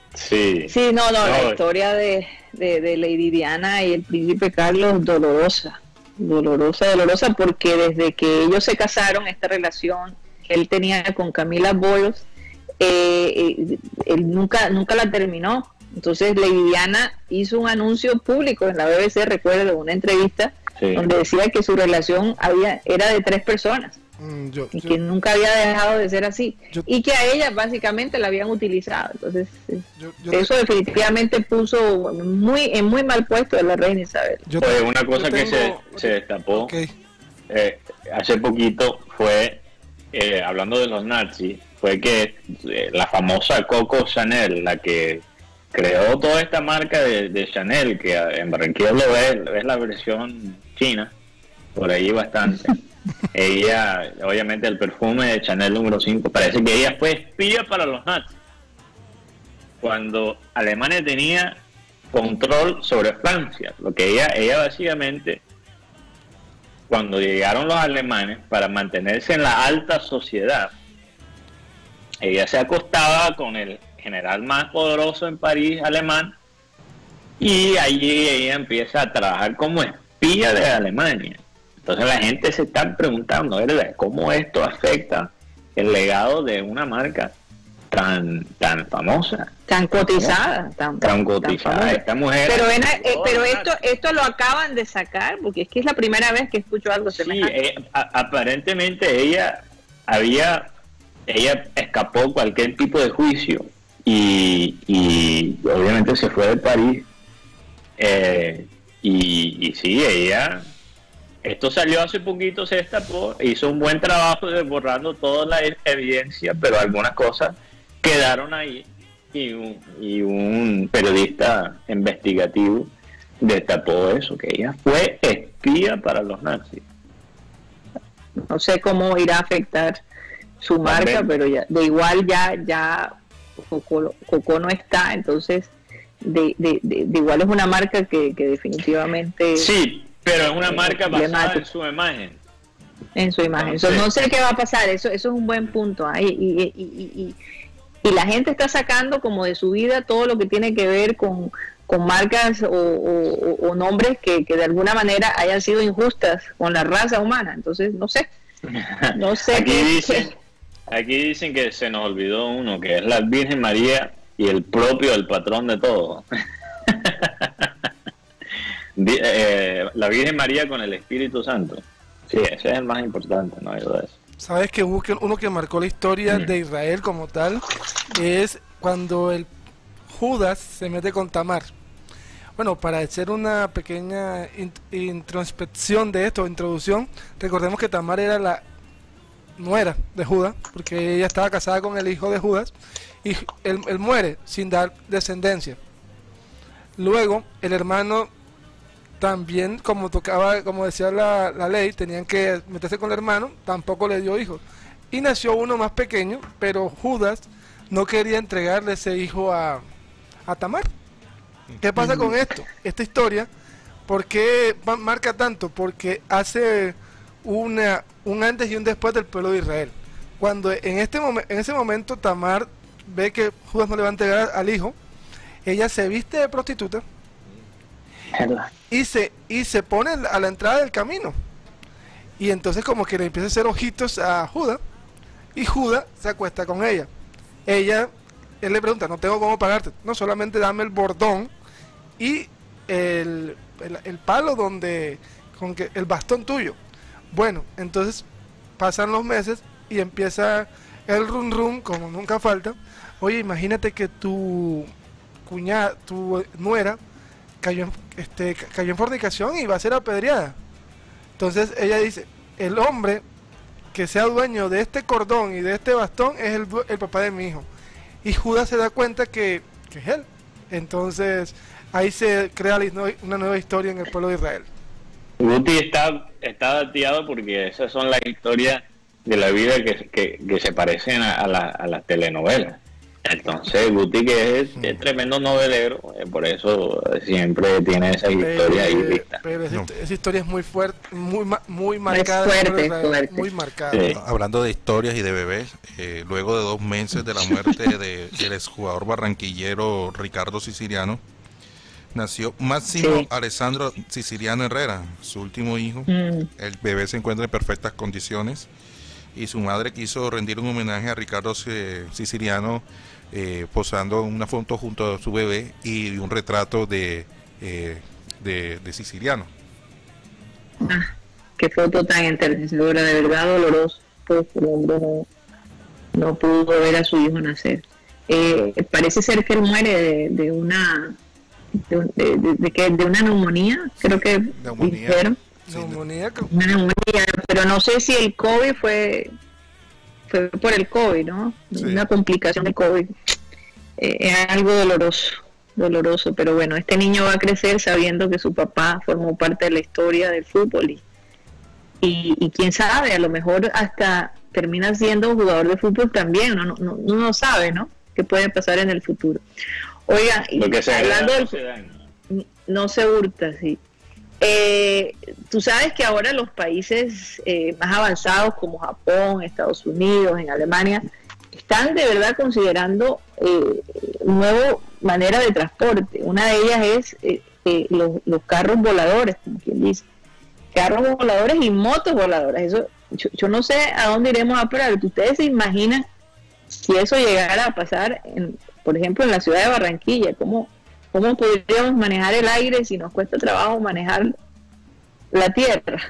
Sí. Sí, no, no, No, la historia de, de, de Lady Diana y el príncipe Carlos, dolorosa, dolorosa, dolorosa, porque desde que ellos se casaron, esta relación que él tenía con Camila Boyles, eh, eh, él nunca, nunca la terminó. Entonces Lady Diana hizo un anuncio público en la B B C, recuerdo, una entrevista, Sí. donde decía que su relación había era de tres personas. Mm, yo, Y yo- que nunca había dejado de ser así, Yo- y que a ella básicamente la habían utilizado. Entonces eh, yo- yo- eso definitivamente puso muy en muy mal puesto a la reina Isabel. yo Pues te- una cosa yo que tengo- se, se destapó Ok. eh, hace poquito fue, eh, hablando de los nazis, fue que eh, la famosa Coco Chanel, la que creó toda esta marca de, de Chanel, que en Barranquilla lo ves, es la versión china, por ahí bastante. Ella, obviamente el perfume de Chanel número cinco, parece que ella fue espía para los nazis. Cuando Alemania tenía control sobre Francia, lo que ella, ella básicamente, cuando llegaron los alemanes, para mantenerse en la alta sociedad, ella se acostaba con el general más poderoso en París, alemán, y allí ella empieza a trabajar como espía de Alemania. Entonces la gente se está preguntando, ¿verdad?, cómo esto afecta el legado de una marca tan tan famosa, Tan cotizada, tan, tan tan cotizada. famosa. Esta mujer. Pero, ven a- eh, pero esto esto lo acaban de sacar, porque es que es la primera vez que escucho algo Sí, semejante. eh, a- aparentemente ella había, ella escapó cualquier tipo de juicio y, y obviamente se fue de París, eh, y, y sí, ella, esto salió hace poquito, se destapó, hizo un buen trabajo de borrando toda la e- evidencia, pero algunas cosas quedaron ahí, y un, y un periodista investigativo destapó eso, que ella fue espía para los nazis. No sé cómo irá a afectar su marca, También. pero ya de igual ya ya Coco, Coco no está, entonces de, de, de, de igual es una marca que, que definitivamente Sí, pero es una eh, marca basada emblemática en su imagen. en su imagen. Entonces- Eso, no sé qué va a pasar, eso eso es un buen punto. ¿ah? Y, y, y, y, y- y la gente está sacando como de su vida todo lo que tiene que ver con, con marcas o, o- o nombres que, que de alguna manera hayan sido injustas con la raza humana. Entonces, no sé, no sé Aquí qué- dicen, aquí dicen que se nos olvidó uno, que es la Virgen María y el propio, el patrón de todo. Di- eh, la Virgen María con el Espíritu Santo. Sí, ese es el más importante, no hay duda de eso. Sabes que hubo que- uno que marcó la historia Mm. de Israel como tal es cuando el Judas se mete con Tamar. Bueno, para hacer una pequeña in- introspección de esto, introducción, recordemos que Tamar era la nuera de Judas, porque ella estaba casada con el hijo de Judas, y él, él muere sin dar descendencia. Luego, el hermano también, como tocaba, como decía la, la ley, tenían que meterse con el hermano, tampoco le dio hijos. Y nació uno más pequeño, pero Judas no quería entregarle ese hijo a, a Tamar. ¿Qué pasa con esto? Esta historia, ¿por qué ma- marca tanto? Porque hace una, un antes y un después del pueblo de Israel. Cuando en, este momen- en ese momento Tamar ve que Judas no le va a entregar al hijo, ella se viste de prostituta y se, y se pone a la entrada del camino. Y entonces como que le empieza a hacer ojitos a Judas, y Judas se acuesta con ella. Ella, él le pregunta, no tengo cómo pagarte, no, solamente dame el bordón y el, el, el palo donde, con que, el bastón tuyo. Bueno, entonces pasan los meses y empieza el run run, como nunca falta. Oye, imagínate que tu cuñada, tu nuera, cayó en, este, ca- cayó en fornicación y va a ser apedreada. Entonces ella dice, el hombre que sea dueño de este cordón y de este bastón es el, due- el papá de mi hijo. Y Judas se da cuenta que, que es él. Entonces ahí se crea la his- una nueva historia en el pueblo de Israel. Guti está, está dateado porque esas son las historias de la vida que, que, que se parecen a, a, la- a las telenovelas. Entonces Guti, que es, es tremendo novelero, eh, por eso siempre tiene esa historia ahí lista. Pero esa, esa historia es muy fuerte, muy ma- muy marcada. Es fuerte, Israel, fuerte. Muy marcada. Sí. Hablando de historias y de bebés, eh, luego de dos meses de la muerte de, del exjugador barranquillero Ricardo Siciliano, nació Máximo Sí. Alessandro Siciliano Herrera, su último hijo. Mm. El bebé se encuentra en perfectas condiciones y su madre quiso rendir un homenaje a Ricardo eh, Siciliano eh, posando una foto junto a su bebé y un retrato de, eh, de, de Siciliano. Ah, qué foto tan enternecedora, de verdad doloroso, pues el hombre no, no pudo ver a su hijo nacer. Eh, parece ser que él muere de, de una de, un- de, de- de que- de una neumonía, creo que Neumonía. dijeron, Neumonía, que- una neumonía, pero no sé si el COVID fue fue por el COVID, ¿no? Sí. Una complicación del COVID. Eh, es algo doloroso, doloroso, pero bueno, este niño va a crecer sabiendo que su papá formó parte de la historia del fútbol y, y, y quién sabe, a lo mejor hasta termina siendo jugador de fútbol también, uno no, no, uno no sabe, ¿no? Qué puede pasar en el futuro. Oiga, y Lo que se hablando hereda del no se daña. no se hurta, sí. Eh, tú sabes que ahora los países eh, más avanzados como Japón, Estados Unidos, en Alemania, están de verdad considerando eh, nueva manera de transporte. Una de ellas es eh, eh, los, los carros voladores, como quien dice. Carros voladores y motos voladoras. Eso, yo, yo no sé a dónde iremos a parar. ¿Ustedes se imaginan si eso llegara a pasar, en, por ejemplo, en la ciudad de Barranquilla? ¿Cómo, cómo podríamos manejar el aire si nos cuesta trabajo manejar la tierra?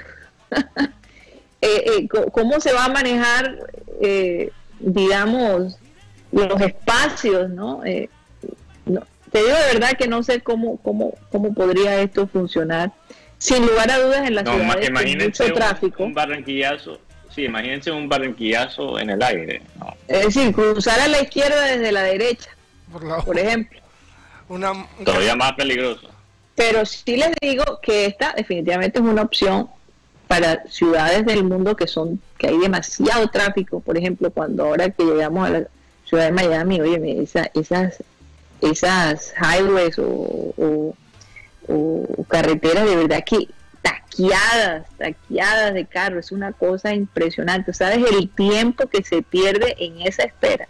eh, eh, ¿Cómo se va a manejar, eh, digamos, los espacios, ¿no? Eh, no? Te digo de verdad que no sé cómo, cómo, cómo podría esto funcionar. Sin lugar a dudas, en las No, ma- ciudades con imagínense mucho un, tráfico. un barranquillazo, sí, imagínense un barranquillazo en el aire, ¿no? Es decir, cruzar a la izquierda desde la derecha, por, la, por ejemplo. una, un Todavía más peligroso. Pero sí les digo que esta definitivamente es una opción para ciudades del mundo que son que hay demasiado tráfico. Por ejemplo, cuando ahora que llegamos a la ciudad de Miami, oye, esa, esas esas highways o, o, o carreteras de verdad que taqueadas, taqueadas de carros, es una cosa impresionante. ¿Sabes el tiempo que se pierde en esa espera?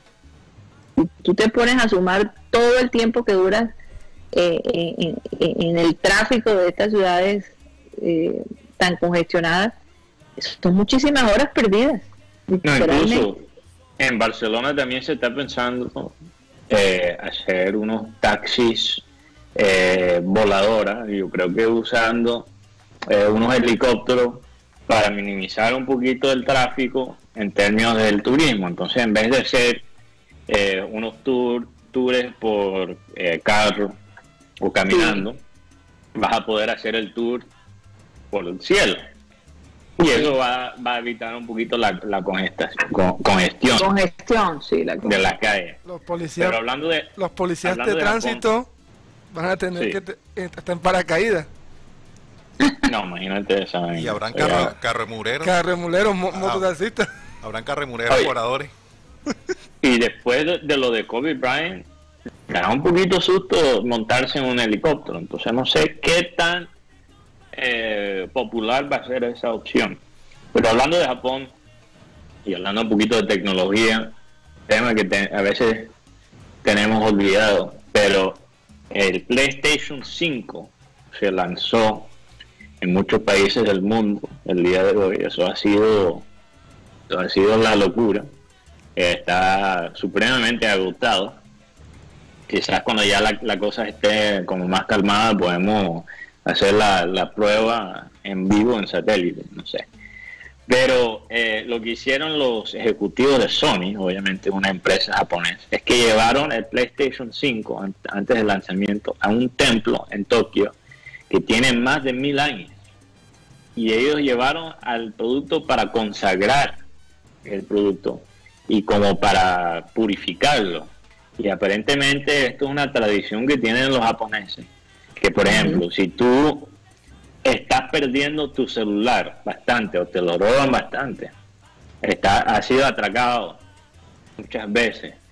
Tú te pones a sumar todo el tiempo que duras eh, en, en, en el tráfico de estas ciudades eh, tan congestionadas, son muchísimas horas perdidas. No, incluso en Barcelona también se está pensando eh, hacer unos taxis eh, voladoras, yo creo que usando eh, unos helicópteros para minimizar un poquito el tráfico en términos del turismo. Entonces, en vez de ser eh, unos tour, tours por eh, carro o caminando, sí, vas a poder hacer el tour por el cielo. Y eso va, va a evitar un poquito la, la congestación, con, congestión, congestión sí, la de las calles. Los policías, Pero hablando de, los policías hablando de, de tránsito Japón, van a tener sí. que te, estar en paracaídas. No, imagínate esa. Y habrán carro, carremureros. Carremuleros, mo, ah, mototaxistas. Habrán carremureros voladores. Y después de, de lo de Kobe Bryant, me da un poquito susto montarse en un helicóptero. Entonces no sé qué tan eh, popular va a ser esa opción. Pero hablando de Japón y hablando un poquito de tecnología, tema que te, a veces tenemos olvidado, pero el PlayStation cinco se lanzó en muchos países del mundo el día de hoy. Eso ha sido, eso ha sido la locura. Está supremamente agotado. Quizás cuando ya la, la cosa esté como más calmada podemos hacer la, la prueba en vivo en satélite, no sé. Pero eh, lo que hicieron los ejecutivos de Sony, obviamente una empresa japonesa, es que llevaron el PlayStation cinco an- antes del lanzamiento a un templo en Tokio que tiene más de mil años. Y ellos llevaron al producto para consagrar el producto y como para purificarlo. Y aparentemente esto es una tradición que tienen los japoneses, que por ejemplo, si tú estás perdiendo tu celular bastante o te lo roban bastante, está, ha sido atracado muchas veces,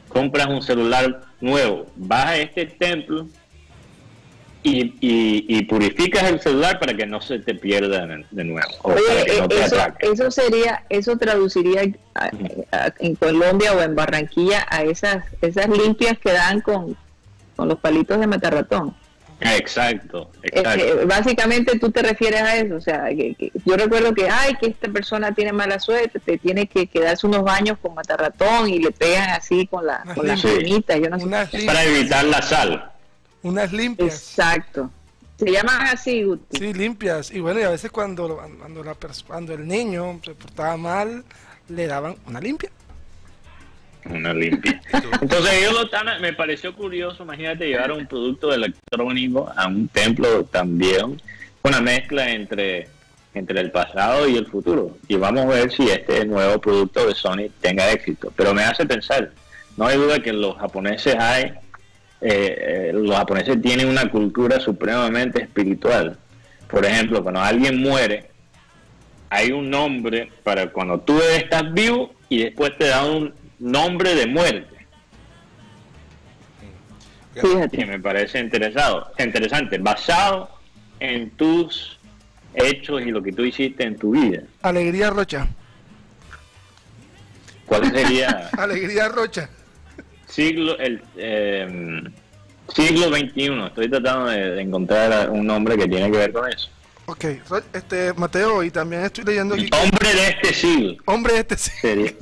compras un celular nuevo, vas a este templo y, y, y purificas el celular para que no se te pierda de nuevo. O Oye, para que no te eso, atraque. eso sería, eso traduciría a- a- en Colombia o en Barranquilla a esas esas limpias que dan con, con los palitos de matarratón. Exacto, Eh, exacto. eh, básicamente tú te refieres a eso, o sea, que, que yo recuerdo que, ay, que esta persona tiene mala suerte, te tiene que, que darse unos baños con matarratón y le pegan así con la con las Sí. cremitas, yo no sé. Unas lim- Para evitar la sal. unas limpias. Exacto. Se llaman así, Guti. Sí, limpias. Y bueno, y a veces cuando, cuando, la pers- cuando el niño se portaba mal, le daban una limpia. Una limpia. Entonces ellos lo están, me pareció curioso, imagínate llevar un producto electrónico a un templo también, una mezcla entre, entre el pasado y el futuro. Y vamos a ver si este nuevo producto de Sony tenga éxito. Pero me hace pensar, no hay duda que los japoneses hay, eh, eh, los japoneses tienen una cultura supremamente espiritual. Por ejemplo, cuando alguien muere, hay un nombre para cuando tú estás vivo y después te dan un nombre de muerte. Fíjate. Que me parece interesado, interesante, basado en tus hechos y lo que tú hiciste en tu vida. Alegría Rocha. ¿Cuál sería Alegría Rocha. siglo el eh, siglo veintiuno? Estoy tratando de, de encontrar un nombre que tiene que ver con eso. Ok, Ro- este Mateo, y también estoy leyendo aquí. Hombre de este siglo. Hombre de este siglo. Sería.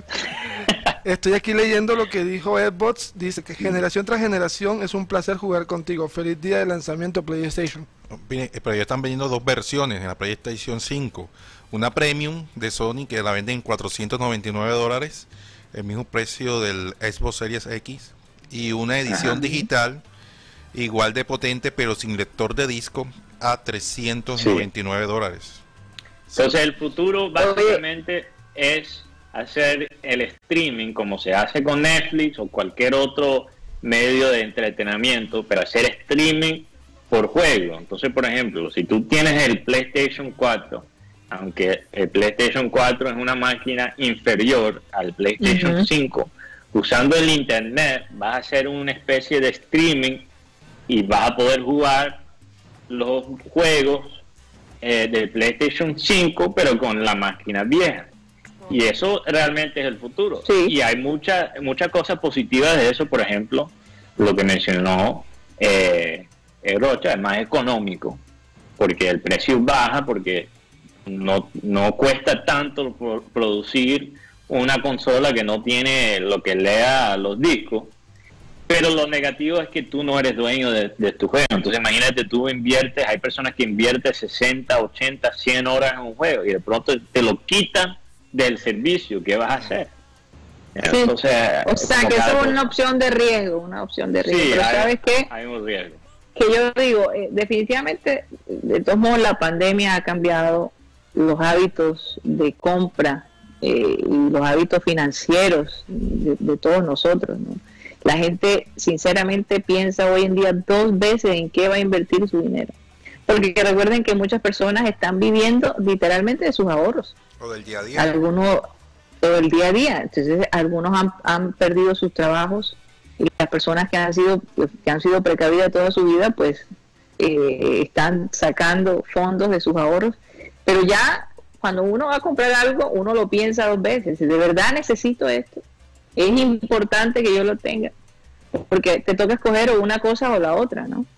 Estoy aquí leyendo lo que dijo Edbots. Dice que generación tras generación es un placer jugar contigo. Feliz día de lanzamiento PlayStation. Mire, pero ya están vendiendo dos versiones en la PlayStation cinco. Una premium de Sony que la venden en cuatrocientos noventa y nueve dólares, el mismo precio del Xbox Series X. Y una edición Ajá. digital igual de potente pero sin lector de disco a trescientos noventa y nueve dólares. Entonces el futuro básicamente es hacer el streaming como se hace con Netflix o cualquier otro medio de entretenimiento, pero hacer streaming por juego. Entonces, por ejemplo, si tú tienes el PlayStation cuatro, aunque el PlayStation cuatro es una máquina inferior al PlayStation Ujú. cinco, usando el internet vas a hacer una especie de streaming y vas a poder jugar los juegos eh, del PlayStation cinco, pero con la máquina vieja. Y eso realmente es el futuro. Y hay muchas muchas cosas positivas de eso. Por ejemplo, lo que mencionó eh, eh, Rocha, es más económico, porque el precio baja, porque no, no cuesta tanto pro- producir una consola que no tiene lo que lea los discos. Pero lo negativo es que tú no eres dueño de, de tu juego. Entonces imagínate, tú inviertes, hay personas que invierten sesenta, ochenta, cien horas en un juego y de pronto te lo quitan del servicio. ¿Qué vas a hacer? Sí. Entonces, O sea, como que eso cada es una opción de riesgo, una opción de riesgo. Sí, Pero hay, ¿sabes qué? hay un riesgo. Que yo digo, eh, definitivamente, de todos modos, la pandemia ha cambiado los hábitos de compra eh, y los hábitos financieros de, de todos nosotros, ¿no? La gente, sinceramente, piensa hoy en día dos veces en qué va a invertir su dinero. Porque que recuerden que muchas personas están viviendo literalmente de sus ahorros. O del día a día. Algunos, todo el día a día. Entonces, algunos han, han perdido sus trabajos y las personas que han sido pues, que han sido precavidas toda su vida, pues eh, están sacando fondos de sus ahorros. Pero ya cuando uno va a comprar algo, uno lo piensa dos veces. Si de verdad necesito esto, es importante que yo lo tenga, porque te toca escoger o una cosa o la otra, ¿no?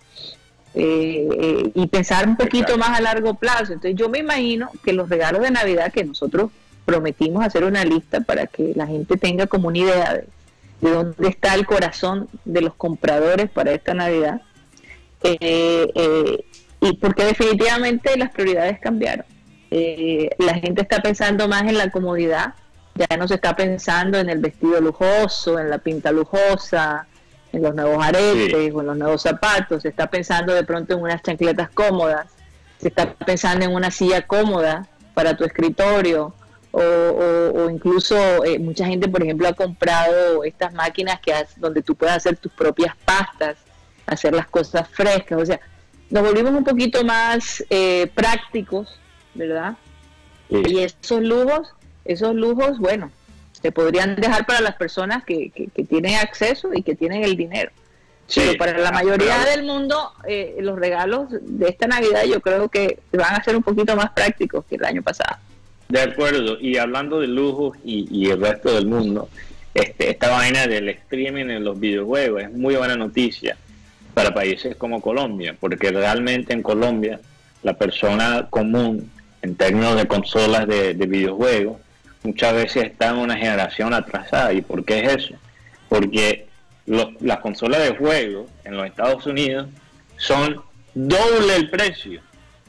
Eh, eh, y pensar un poquito más a largo plazo. Entonces yo me imagino que los regalos de Navidad, que nosotros prometimos hacer una lista para que la gente tenga como una idea de, de dónde está el corazón de los compradores para esta Navidad, eh, eh, y porque definitivamente las prioridades cambiaron. Eh, la gente está pensando más en la comodidad, ya no se está pensando en el vestido lujoso, en la pinta lujosa, en los nuevos aretes sí. o en los nuevos zapatos. Se está pensando de pronto en unas chancletas cómodas, se está pensando en una silla cómoda para tu escritorio, o, o, o incluso eh, mucha gente, por ejemplo, ha comprado estas máquinas que has, donde tú puedes hacer tus propias pastas, hacer las cosas frescas. O sea, nos volvimos un poquito más eh, prácticos, ¿verdad? Sí. Y esos lujos Esos lujos, bueno, se podrían dejar para las personas que, que, que tienen acceso y que tienen el dinero. Sí, pero para la mayoría pero... del mundo, eh, los regalos de esta Navidad yo creo que van a ser un poquito más prácticos que el año pasado. De acuerdo, y hablando de lujos y, y el resto del mundo, este, esta vaina del streaming en los videojuegos es muy buena noticia para países como Colombia, porque realmente en Colombia la persona común en términos de consolas de, de videojuegos muchas veces está en una generación atrasada. ¿Y por qué es eso? Porque los, las consolas de juegos en los Estados Unidos son doble el precio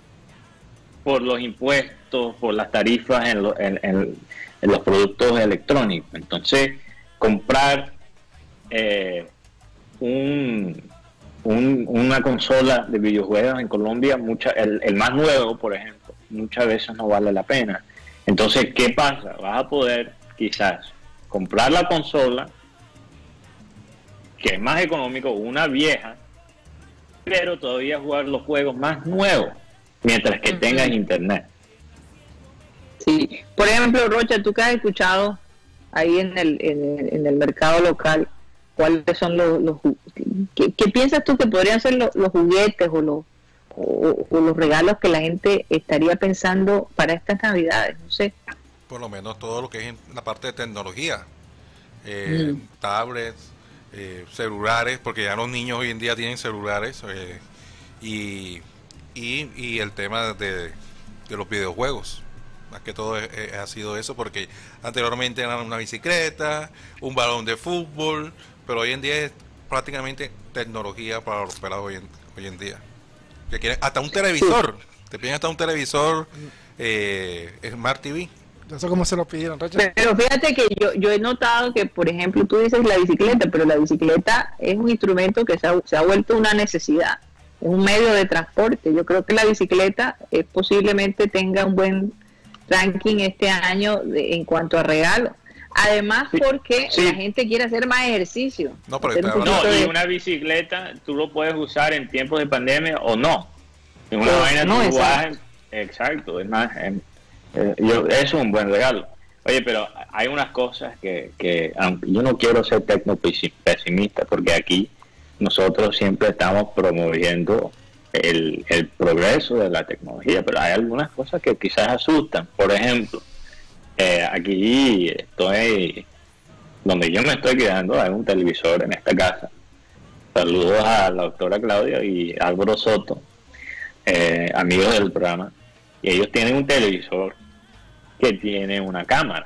por los impuestos, por las tarifas en, lo, en, en, en los productos electrónicos. Entonces, comprar eh, un, un, una consola de videojuegos en Colombia, mucha, el, el más nuevo, por ejemplo, muchas veces no vale la pena. Entonces, ¿qué pasa? Vas a poder quizás comprar la consola, que es más económico, una vieja, pero todavía jugar los juegos más nuevos, mientras que tengas internet. Sí, por ejemplo, Rocha, tú que has escuchado ahí en el, en el, en el mercado local, ¿cuáles son los, los ¿qué, qué piensas tú que podrían ser los, los juguetes o los o, o los regalos que la gente estaría pensando para estas Navidades? No sé. Por lo menos todo lo que es en la parte de tecnología, eh, mm. tablets, eh, celulares, porque ya los niños hoy en día tienen celulares, eh, y, y y el tema de, de los videojuegos. Más que todo es, es, ha sido eso, porque anteriormente era una bicicleta, un balón de fútbol, pero hoy en día es prácticamente tecnología para los pelados hoy en, hoy en día. Que quieren hasta un televisor, te piden hasta un televisor eh, Smart T V. Eso como se lo pidieron, Rocha. Pero fíjate que yo, yo he notado que, por ejemplo, tú dices la bicicleta, pero la bicicleta es un instrumento que se ha, se ha vuelto una necesidad, es un medio de transporte. Yo creo que la bicicleta eh, posiblemente tenga un buen ranking este año de, en cuanto a regalos. Además, sí, porque sí. la gente quiere hacer más ejercicio. No, pero un no, de... y una bicicleta tú lo puedes usar en tiempos de pandemia o no. En una pues, vaina no, tú vas, exacto, es más, eh, eh, yo, eso es un buen regalo. Oye, pero hay unas cosas que, que yo no quiero ser tecno pesimista, porque aquí nosotros siempre estamos promoviendo El, el progreso de la tecnología, pero hay algunas cosas que quizás asustan. Por ejemplo, eh, aquí estoy, donde yo me estoy quedando, hay un televisor en esta casa. Saludos a la doctora Claudia y Álvaro Soto, eh, amigos del programa, y ellos tienen un televisor que tiene una cámara.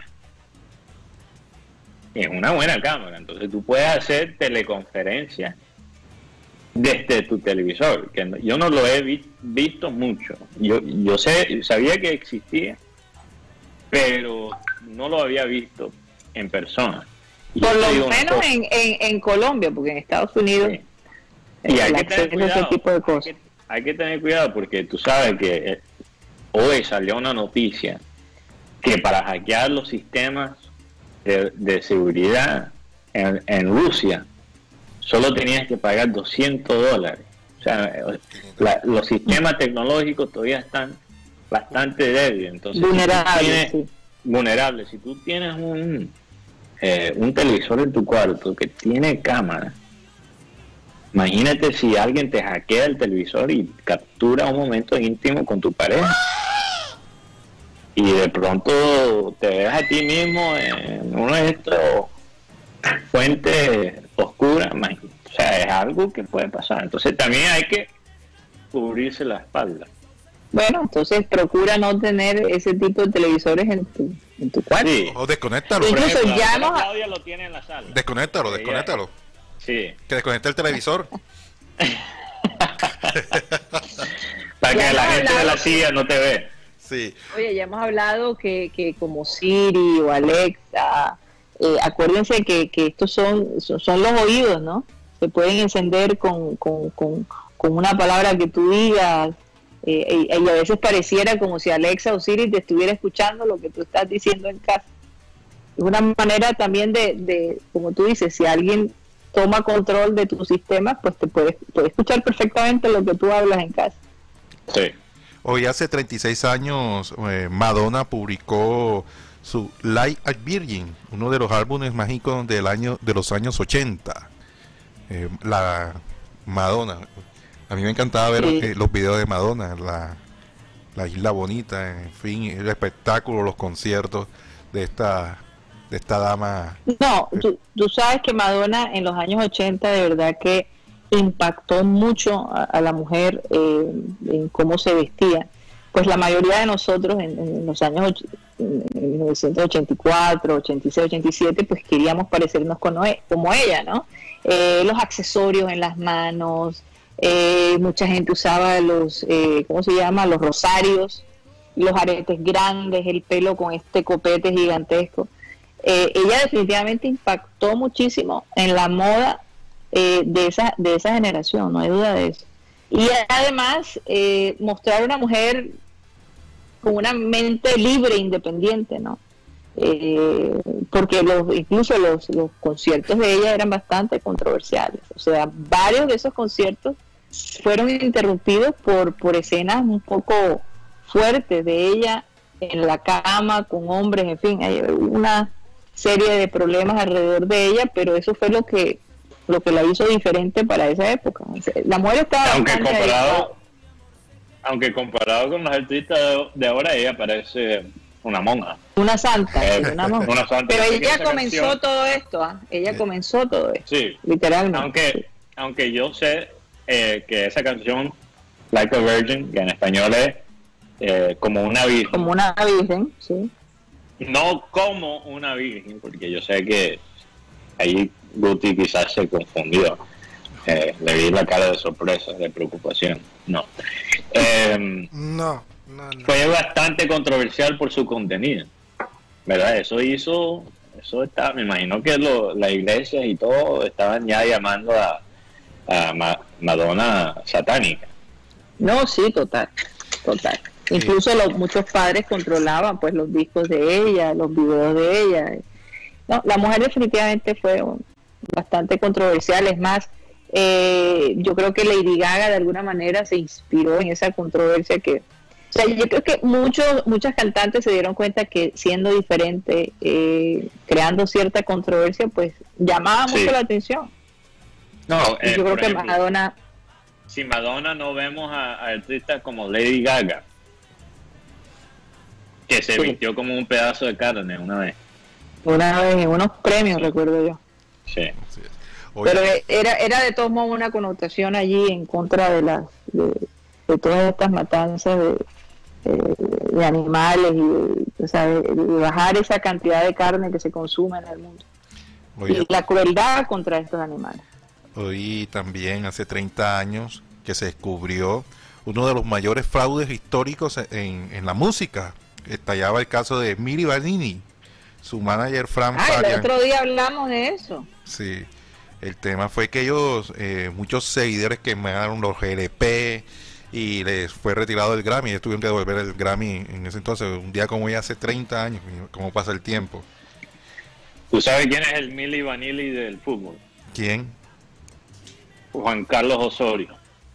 Y es una buena cámara, entonces tú puedes hacer teleconferencias desde tu televisor, que no, yo no lo he vi, visto mucho. Yo yo sé sabía que existía, pero no lo había visto en persona. Y por lo menos en, en, en Colombia, porque en Estados Unidos sí. Y hay que tener cuidado, ese tipo de cosas. Hay que, hay que tener cuidado porque tú sabes que eh, hoy salió una noticia que para hackear los sistemas de, de seguridad en, en Rusia solo tenías que pagar doscientos dólares. O sea, la, los sistemas tecnológicos todavía están bastante débiles. Entonces, vulnerables. Si tienes, sí. vulnerables. Si tú tienes un, eh, un televisor en tu cuarto que tiene cámara, imagínate si alguien te hackea el televisor y captura un momento íntimo con tu pareja. Y de pronto te ves a ti mismo en uno de estos fuentes oscuras, o sea, es algo que puede pasar. Entonces también hay que cubrirse la espalda. Bueno, entonces procura no tener ese tipo de televisores en tu, en tu cuarto. Sí. O desconéctalo. Incluso ejemplo, ya hemos... Claudia lo tiene en la sala. Desconéctalo, desconéctalo. Sí. Que desconecte el televisor. Para que la gente hablado... de la silla no te ve. Sí. Oye, ya hemos hablado que, que como Siri o Alexa, eh, acuérdense que, que estos son, son son los oídos, ¿no? Se pueden encender con, con, con, con una palabra que tú digas, eh, y, y a veces pareciera como si Alexa o Siri te estuviera escuchando lo que tú estás diciendo en casa. Es una manera también de, de como tú dices, si alguien toma control de tus sistemas, pues te puede, puede escuchar perfectamente lo que tú hablas en casa. Sí. Hoy hace treinta y seis años eh, Madonna publicó su Like a Virgin, uno de los álbumes mágicos del año de los años ochenta. Eh, la Madonna, a mí me encantaba ver Sí. eh, los videos de Madonna, la, la Isla Bonita, en fin, el espectáculo, los conciertos de esta de esta dama. No, tú, tú sabes que Madonna en los años ochenta de verdad que impactó mucho a, a la mujer eh, en cómo se vestía. Pues la mayoría de nosotros en, en los años och- en mil novecientos ochenta y cuatro, ochenta y seis, ochenta y siete, pues queríamos parecernos con e- como ella, ¿no? Eh, los accesorios en las manos, eh, mucha gente usaba los, eh, ¿cómo se llama? Los rosarios, los aretes grandes, el pelo con este copete gigantesco. Eh, ella definitivamente impactó muchísimo en la moda eh, de esa de esa generación, no hay duda de eso. Y además eh, mostrar una mujer con una mente libre e independiente, ¿no? Eh, porque los incluso los, los conciertos de ella eran bastante controversiales, o sea, varios de esos conciertos fueron interrumpidos por por escenas un poco fuertes de ella en la cama con hombres, en fin, hay una serie de problemas alrededor de ella, pero eso fue lo que lo que la hizo diferente para esa época. O sea, la mujer estaba Aunque bastante comparado, aunque comparado con los artistas de, de ahora, ella parece una monja. una santa, Eh, una monja. una santa. Pero Así que ella esa comenzó canción- todo esto, ¿ah? Ella comenzó todo esto, Sí, literalmente. aunque aunque yo sé eh, que esa canción Like a Virgin, que en español es eh, como una virgen, Como una virgen, sí. no como una virgen, porque yo sé que ahí Guti quizás se confundió. Eh, le vi la cara de sorpresa, de preocupación. No. Eh, No, no, no. fue bastante controversial por su contenido, ¿verdad? Eso hizo, eso está, me imagino que lo, las iglesias y todo estaban ya llamando a, a Ma- Madonna satánica. No, sí, total, total. Incluso los, muchos padres controlaban pues los discos de ella, los videos de ella. No, la mujer definitivamente fue un- bastante controversial. Es más, eh, yo creo que Lady Gaga de alguna manera se inspiró en esa controversia que... O sea, yo creo que muchos muchas cantantes se dieron cuenta que siendo diferente, eh, creando cierta controversia, pues llamaba Sí. mucho la atención. No, Y eh, yo creo por que ejemplo, Madonna... si Madonna no vemos a, a artistas como Lady Gaga, que se Sí. vistió como un pedazo de carne una vez. Una vez en unos premios, recuerdo yo. Sí. Oye, Pero era era de todos modos una connotación allí en contra de las de, de todas estas matanzas de, eh, de animales y de, o sea, de- de bajar esa cantidad de carne que se consume en el mundo. oye, Y la crueldad contra estos animales. Hoy también, hace treinta años, que se descubrió uno de los mayores fraudes históricos en, en la música. Estallaba el caso de Milli Vanilli, su manager Frank Ah, el Farian. otro día hablamos de eso. Sí, el tema fue que ellos, eh, muchos seguidores quemaron los G L P y les fue retirado el Grammy. Ellos tuvieron que devolver el Grammy en ese entonces, un día como hoy hace treinta años, cómo pasa el tiempo. ¿Tú sabes quién es el Milli Vanilli del fútbol? ¿Quién? Juan Carlos Osorio.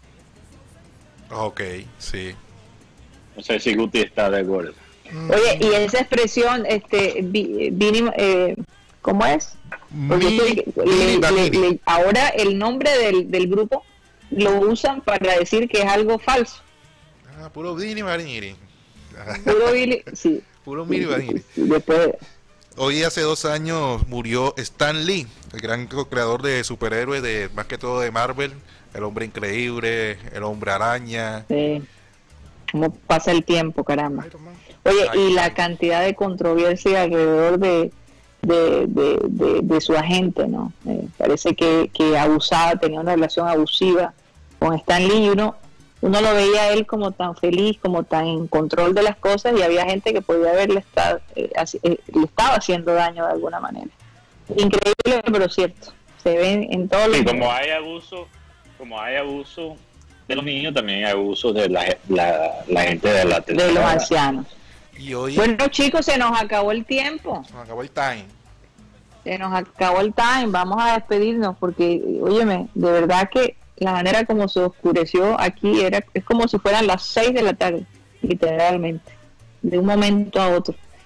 Ok, sí. No sé si Guti está de acuerdo. Oye, y esa expresión, este, vi- vini- eh, ¿cómo es? Porque Milli- estoy- Milli le- le- Vanilli. le- ahora el nombre del, del grupo lo usan para decir que es algo falso. Ah, puro Milli Vanilli. Puro Billy, sí. Puro Milli Vanilli. Sí, después, Hoy hace dos años murió Stan Lee, el gran creador de superhéroes, de más que todo de Marvel, el hombre increíble, el hombre araña. sí. ¿Cómo pasa el tiempo, caramba? Oye, y la cantidad de controversia alrededor de, de, de, de, de su agente, ¿no? Eh, parece que, que abusaba, tenía una relación abusiva con Stan Lee y uno, uno lo veía a él como tan feliz, como tan en control de las cosas y había gente que podía haberle estado, eh, así- eh, le estaba haciendo daño de alguna manera. Increíble, pero cierto. Se ven en todos los... Y como hay abuso, como hay abuso de los niños, también hay abuso de la, la, la gente de la de tercera los edad. ancianos. Y hoy Bueno, chicos, se nos acabó el tiempo. se acabó el time. Se nos acabó el time, vamos a despedirnos porque, óyeme, de verdad que la manera como se oscureció aquí era es como si fueran las seis de la tarde, literalmente, de un momento a otro.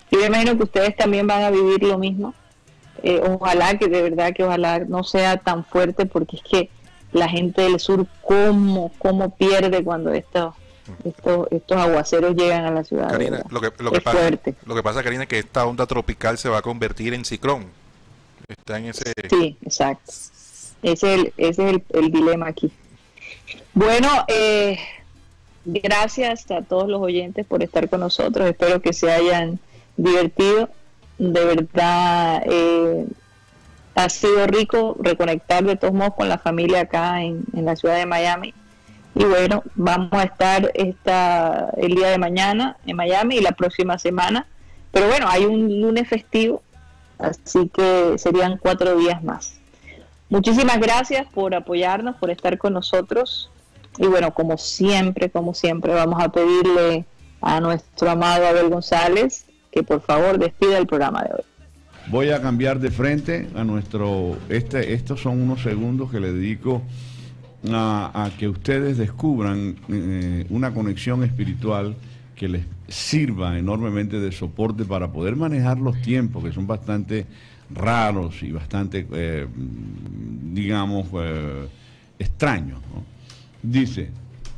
Yo me imagino que ustedes también van a vivir lo mismo. Eh, ojalá que de verdad que ojalá no sea tan fuerte, porque es que la gente del sur cómo, cómo pierde cuando estos, estos, estos aguaceros llegan a la ciudad. Karina, lo que, lo, que es pasa, fuerte. lo que pasa, Karina, es que esta onda tropical se va a convertir en ciclón. Está en ese... Sí, exacto. Ese es el, ese es el, el dilema aquí. Bueno, eh, gracias a todos los oyentes por estar con nosotros. Espero que se hayan divertido. De verdad, eh, ha sido rico reconectar de todos modos con la familia acá en, en la ciudad de Miami. Y bueno, vamos a estar esta, el día de mañana en Miami y la próxima semana. Pero bueno, hay un lunes festivo, así que serían cuatro días más. Muchísimas gracias por apoyarnos, por estar con nosotros. Y bueno, como siempre, como siempre, vamos a pedirle a nuestro amado Abel González que por favor despida el programa de hoy. Voy a cambiar de frente a nuestro... Este, estos son unos segundos que le dedico a, a que ustedes descubran eh, una conexión espiritual que les sirva enormemente de soporte para poder manejar los tiempos, que son bastante raros y bastante, eh, digamos, eh, extraños, ¿no? Dice,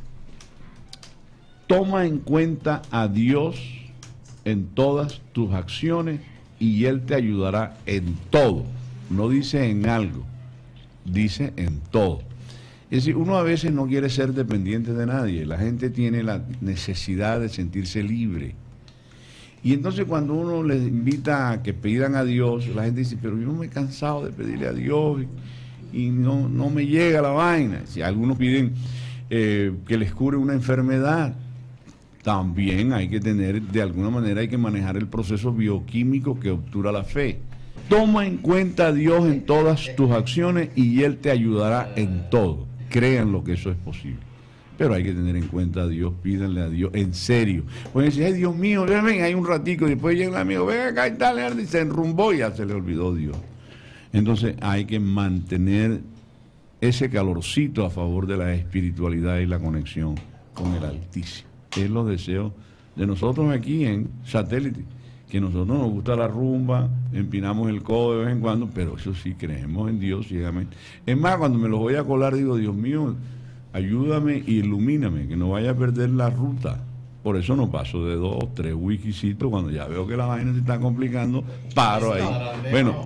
toma en cuenta a Dios en todas tus acciones y Él te ayudará en todo. No dice en algo, dice en todo. Es decir, uno a veces no quiere ser dependiente de nadie. La gente tiene la necesidad de sentirse libre. Y entonces cuando uno les invita a que pidan a Dios, la gente dice, pero yo me he cansado de pedirle a Dios y, y no, no me llega la vaina. Si algunos piden eh, que les cure una enfermedad, también hay que tener, de alguna manera hay que manejar el proceso bioquímico que obtura la fe. Toma en cuenta a Dios en todas tus acciones y Él te ayudará en todo. Créanlo que eso es posible. Pero hay que tener en cuenta a Dios, pídanle a Dios, en serio. Pueden decir, ay Dios mío, ven, hay un ratico, y después llega un amigo, ven acá y tal, y se enrumbó y ya se le olvidó Dios. Entonces hay que mantener ese calorcito a favor de la espiritualidad y la conexión con el Altísimo. Es los deseos de nosotros aquí en Satélite, que nosotros nos gusta la rumba, empinamos el codo de vez en cuando, pero eso sí, creemos en Dios ciegamente. Es más, cuando me los voy a colar, digo, Dios mío, ayúdame e ilumíname, que no vaya a perder la ruta. Por eso no paso de dos o tres wikisitos, cuando ya veo que la vaina se está complicando, paro ahí. Bueno,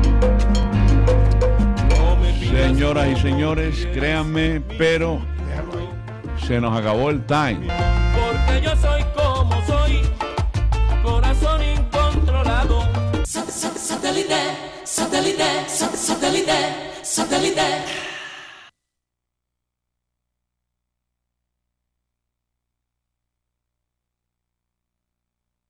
señoras y señores, créanme, pero se nos acabó el time. Porque yo soy como soy, corazón incontrolado. Satélite, satélite, satélite, satélite.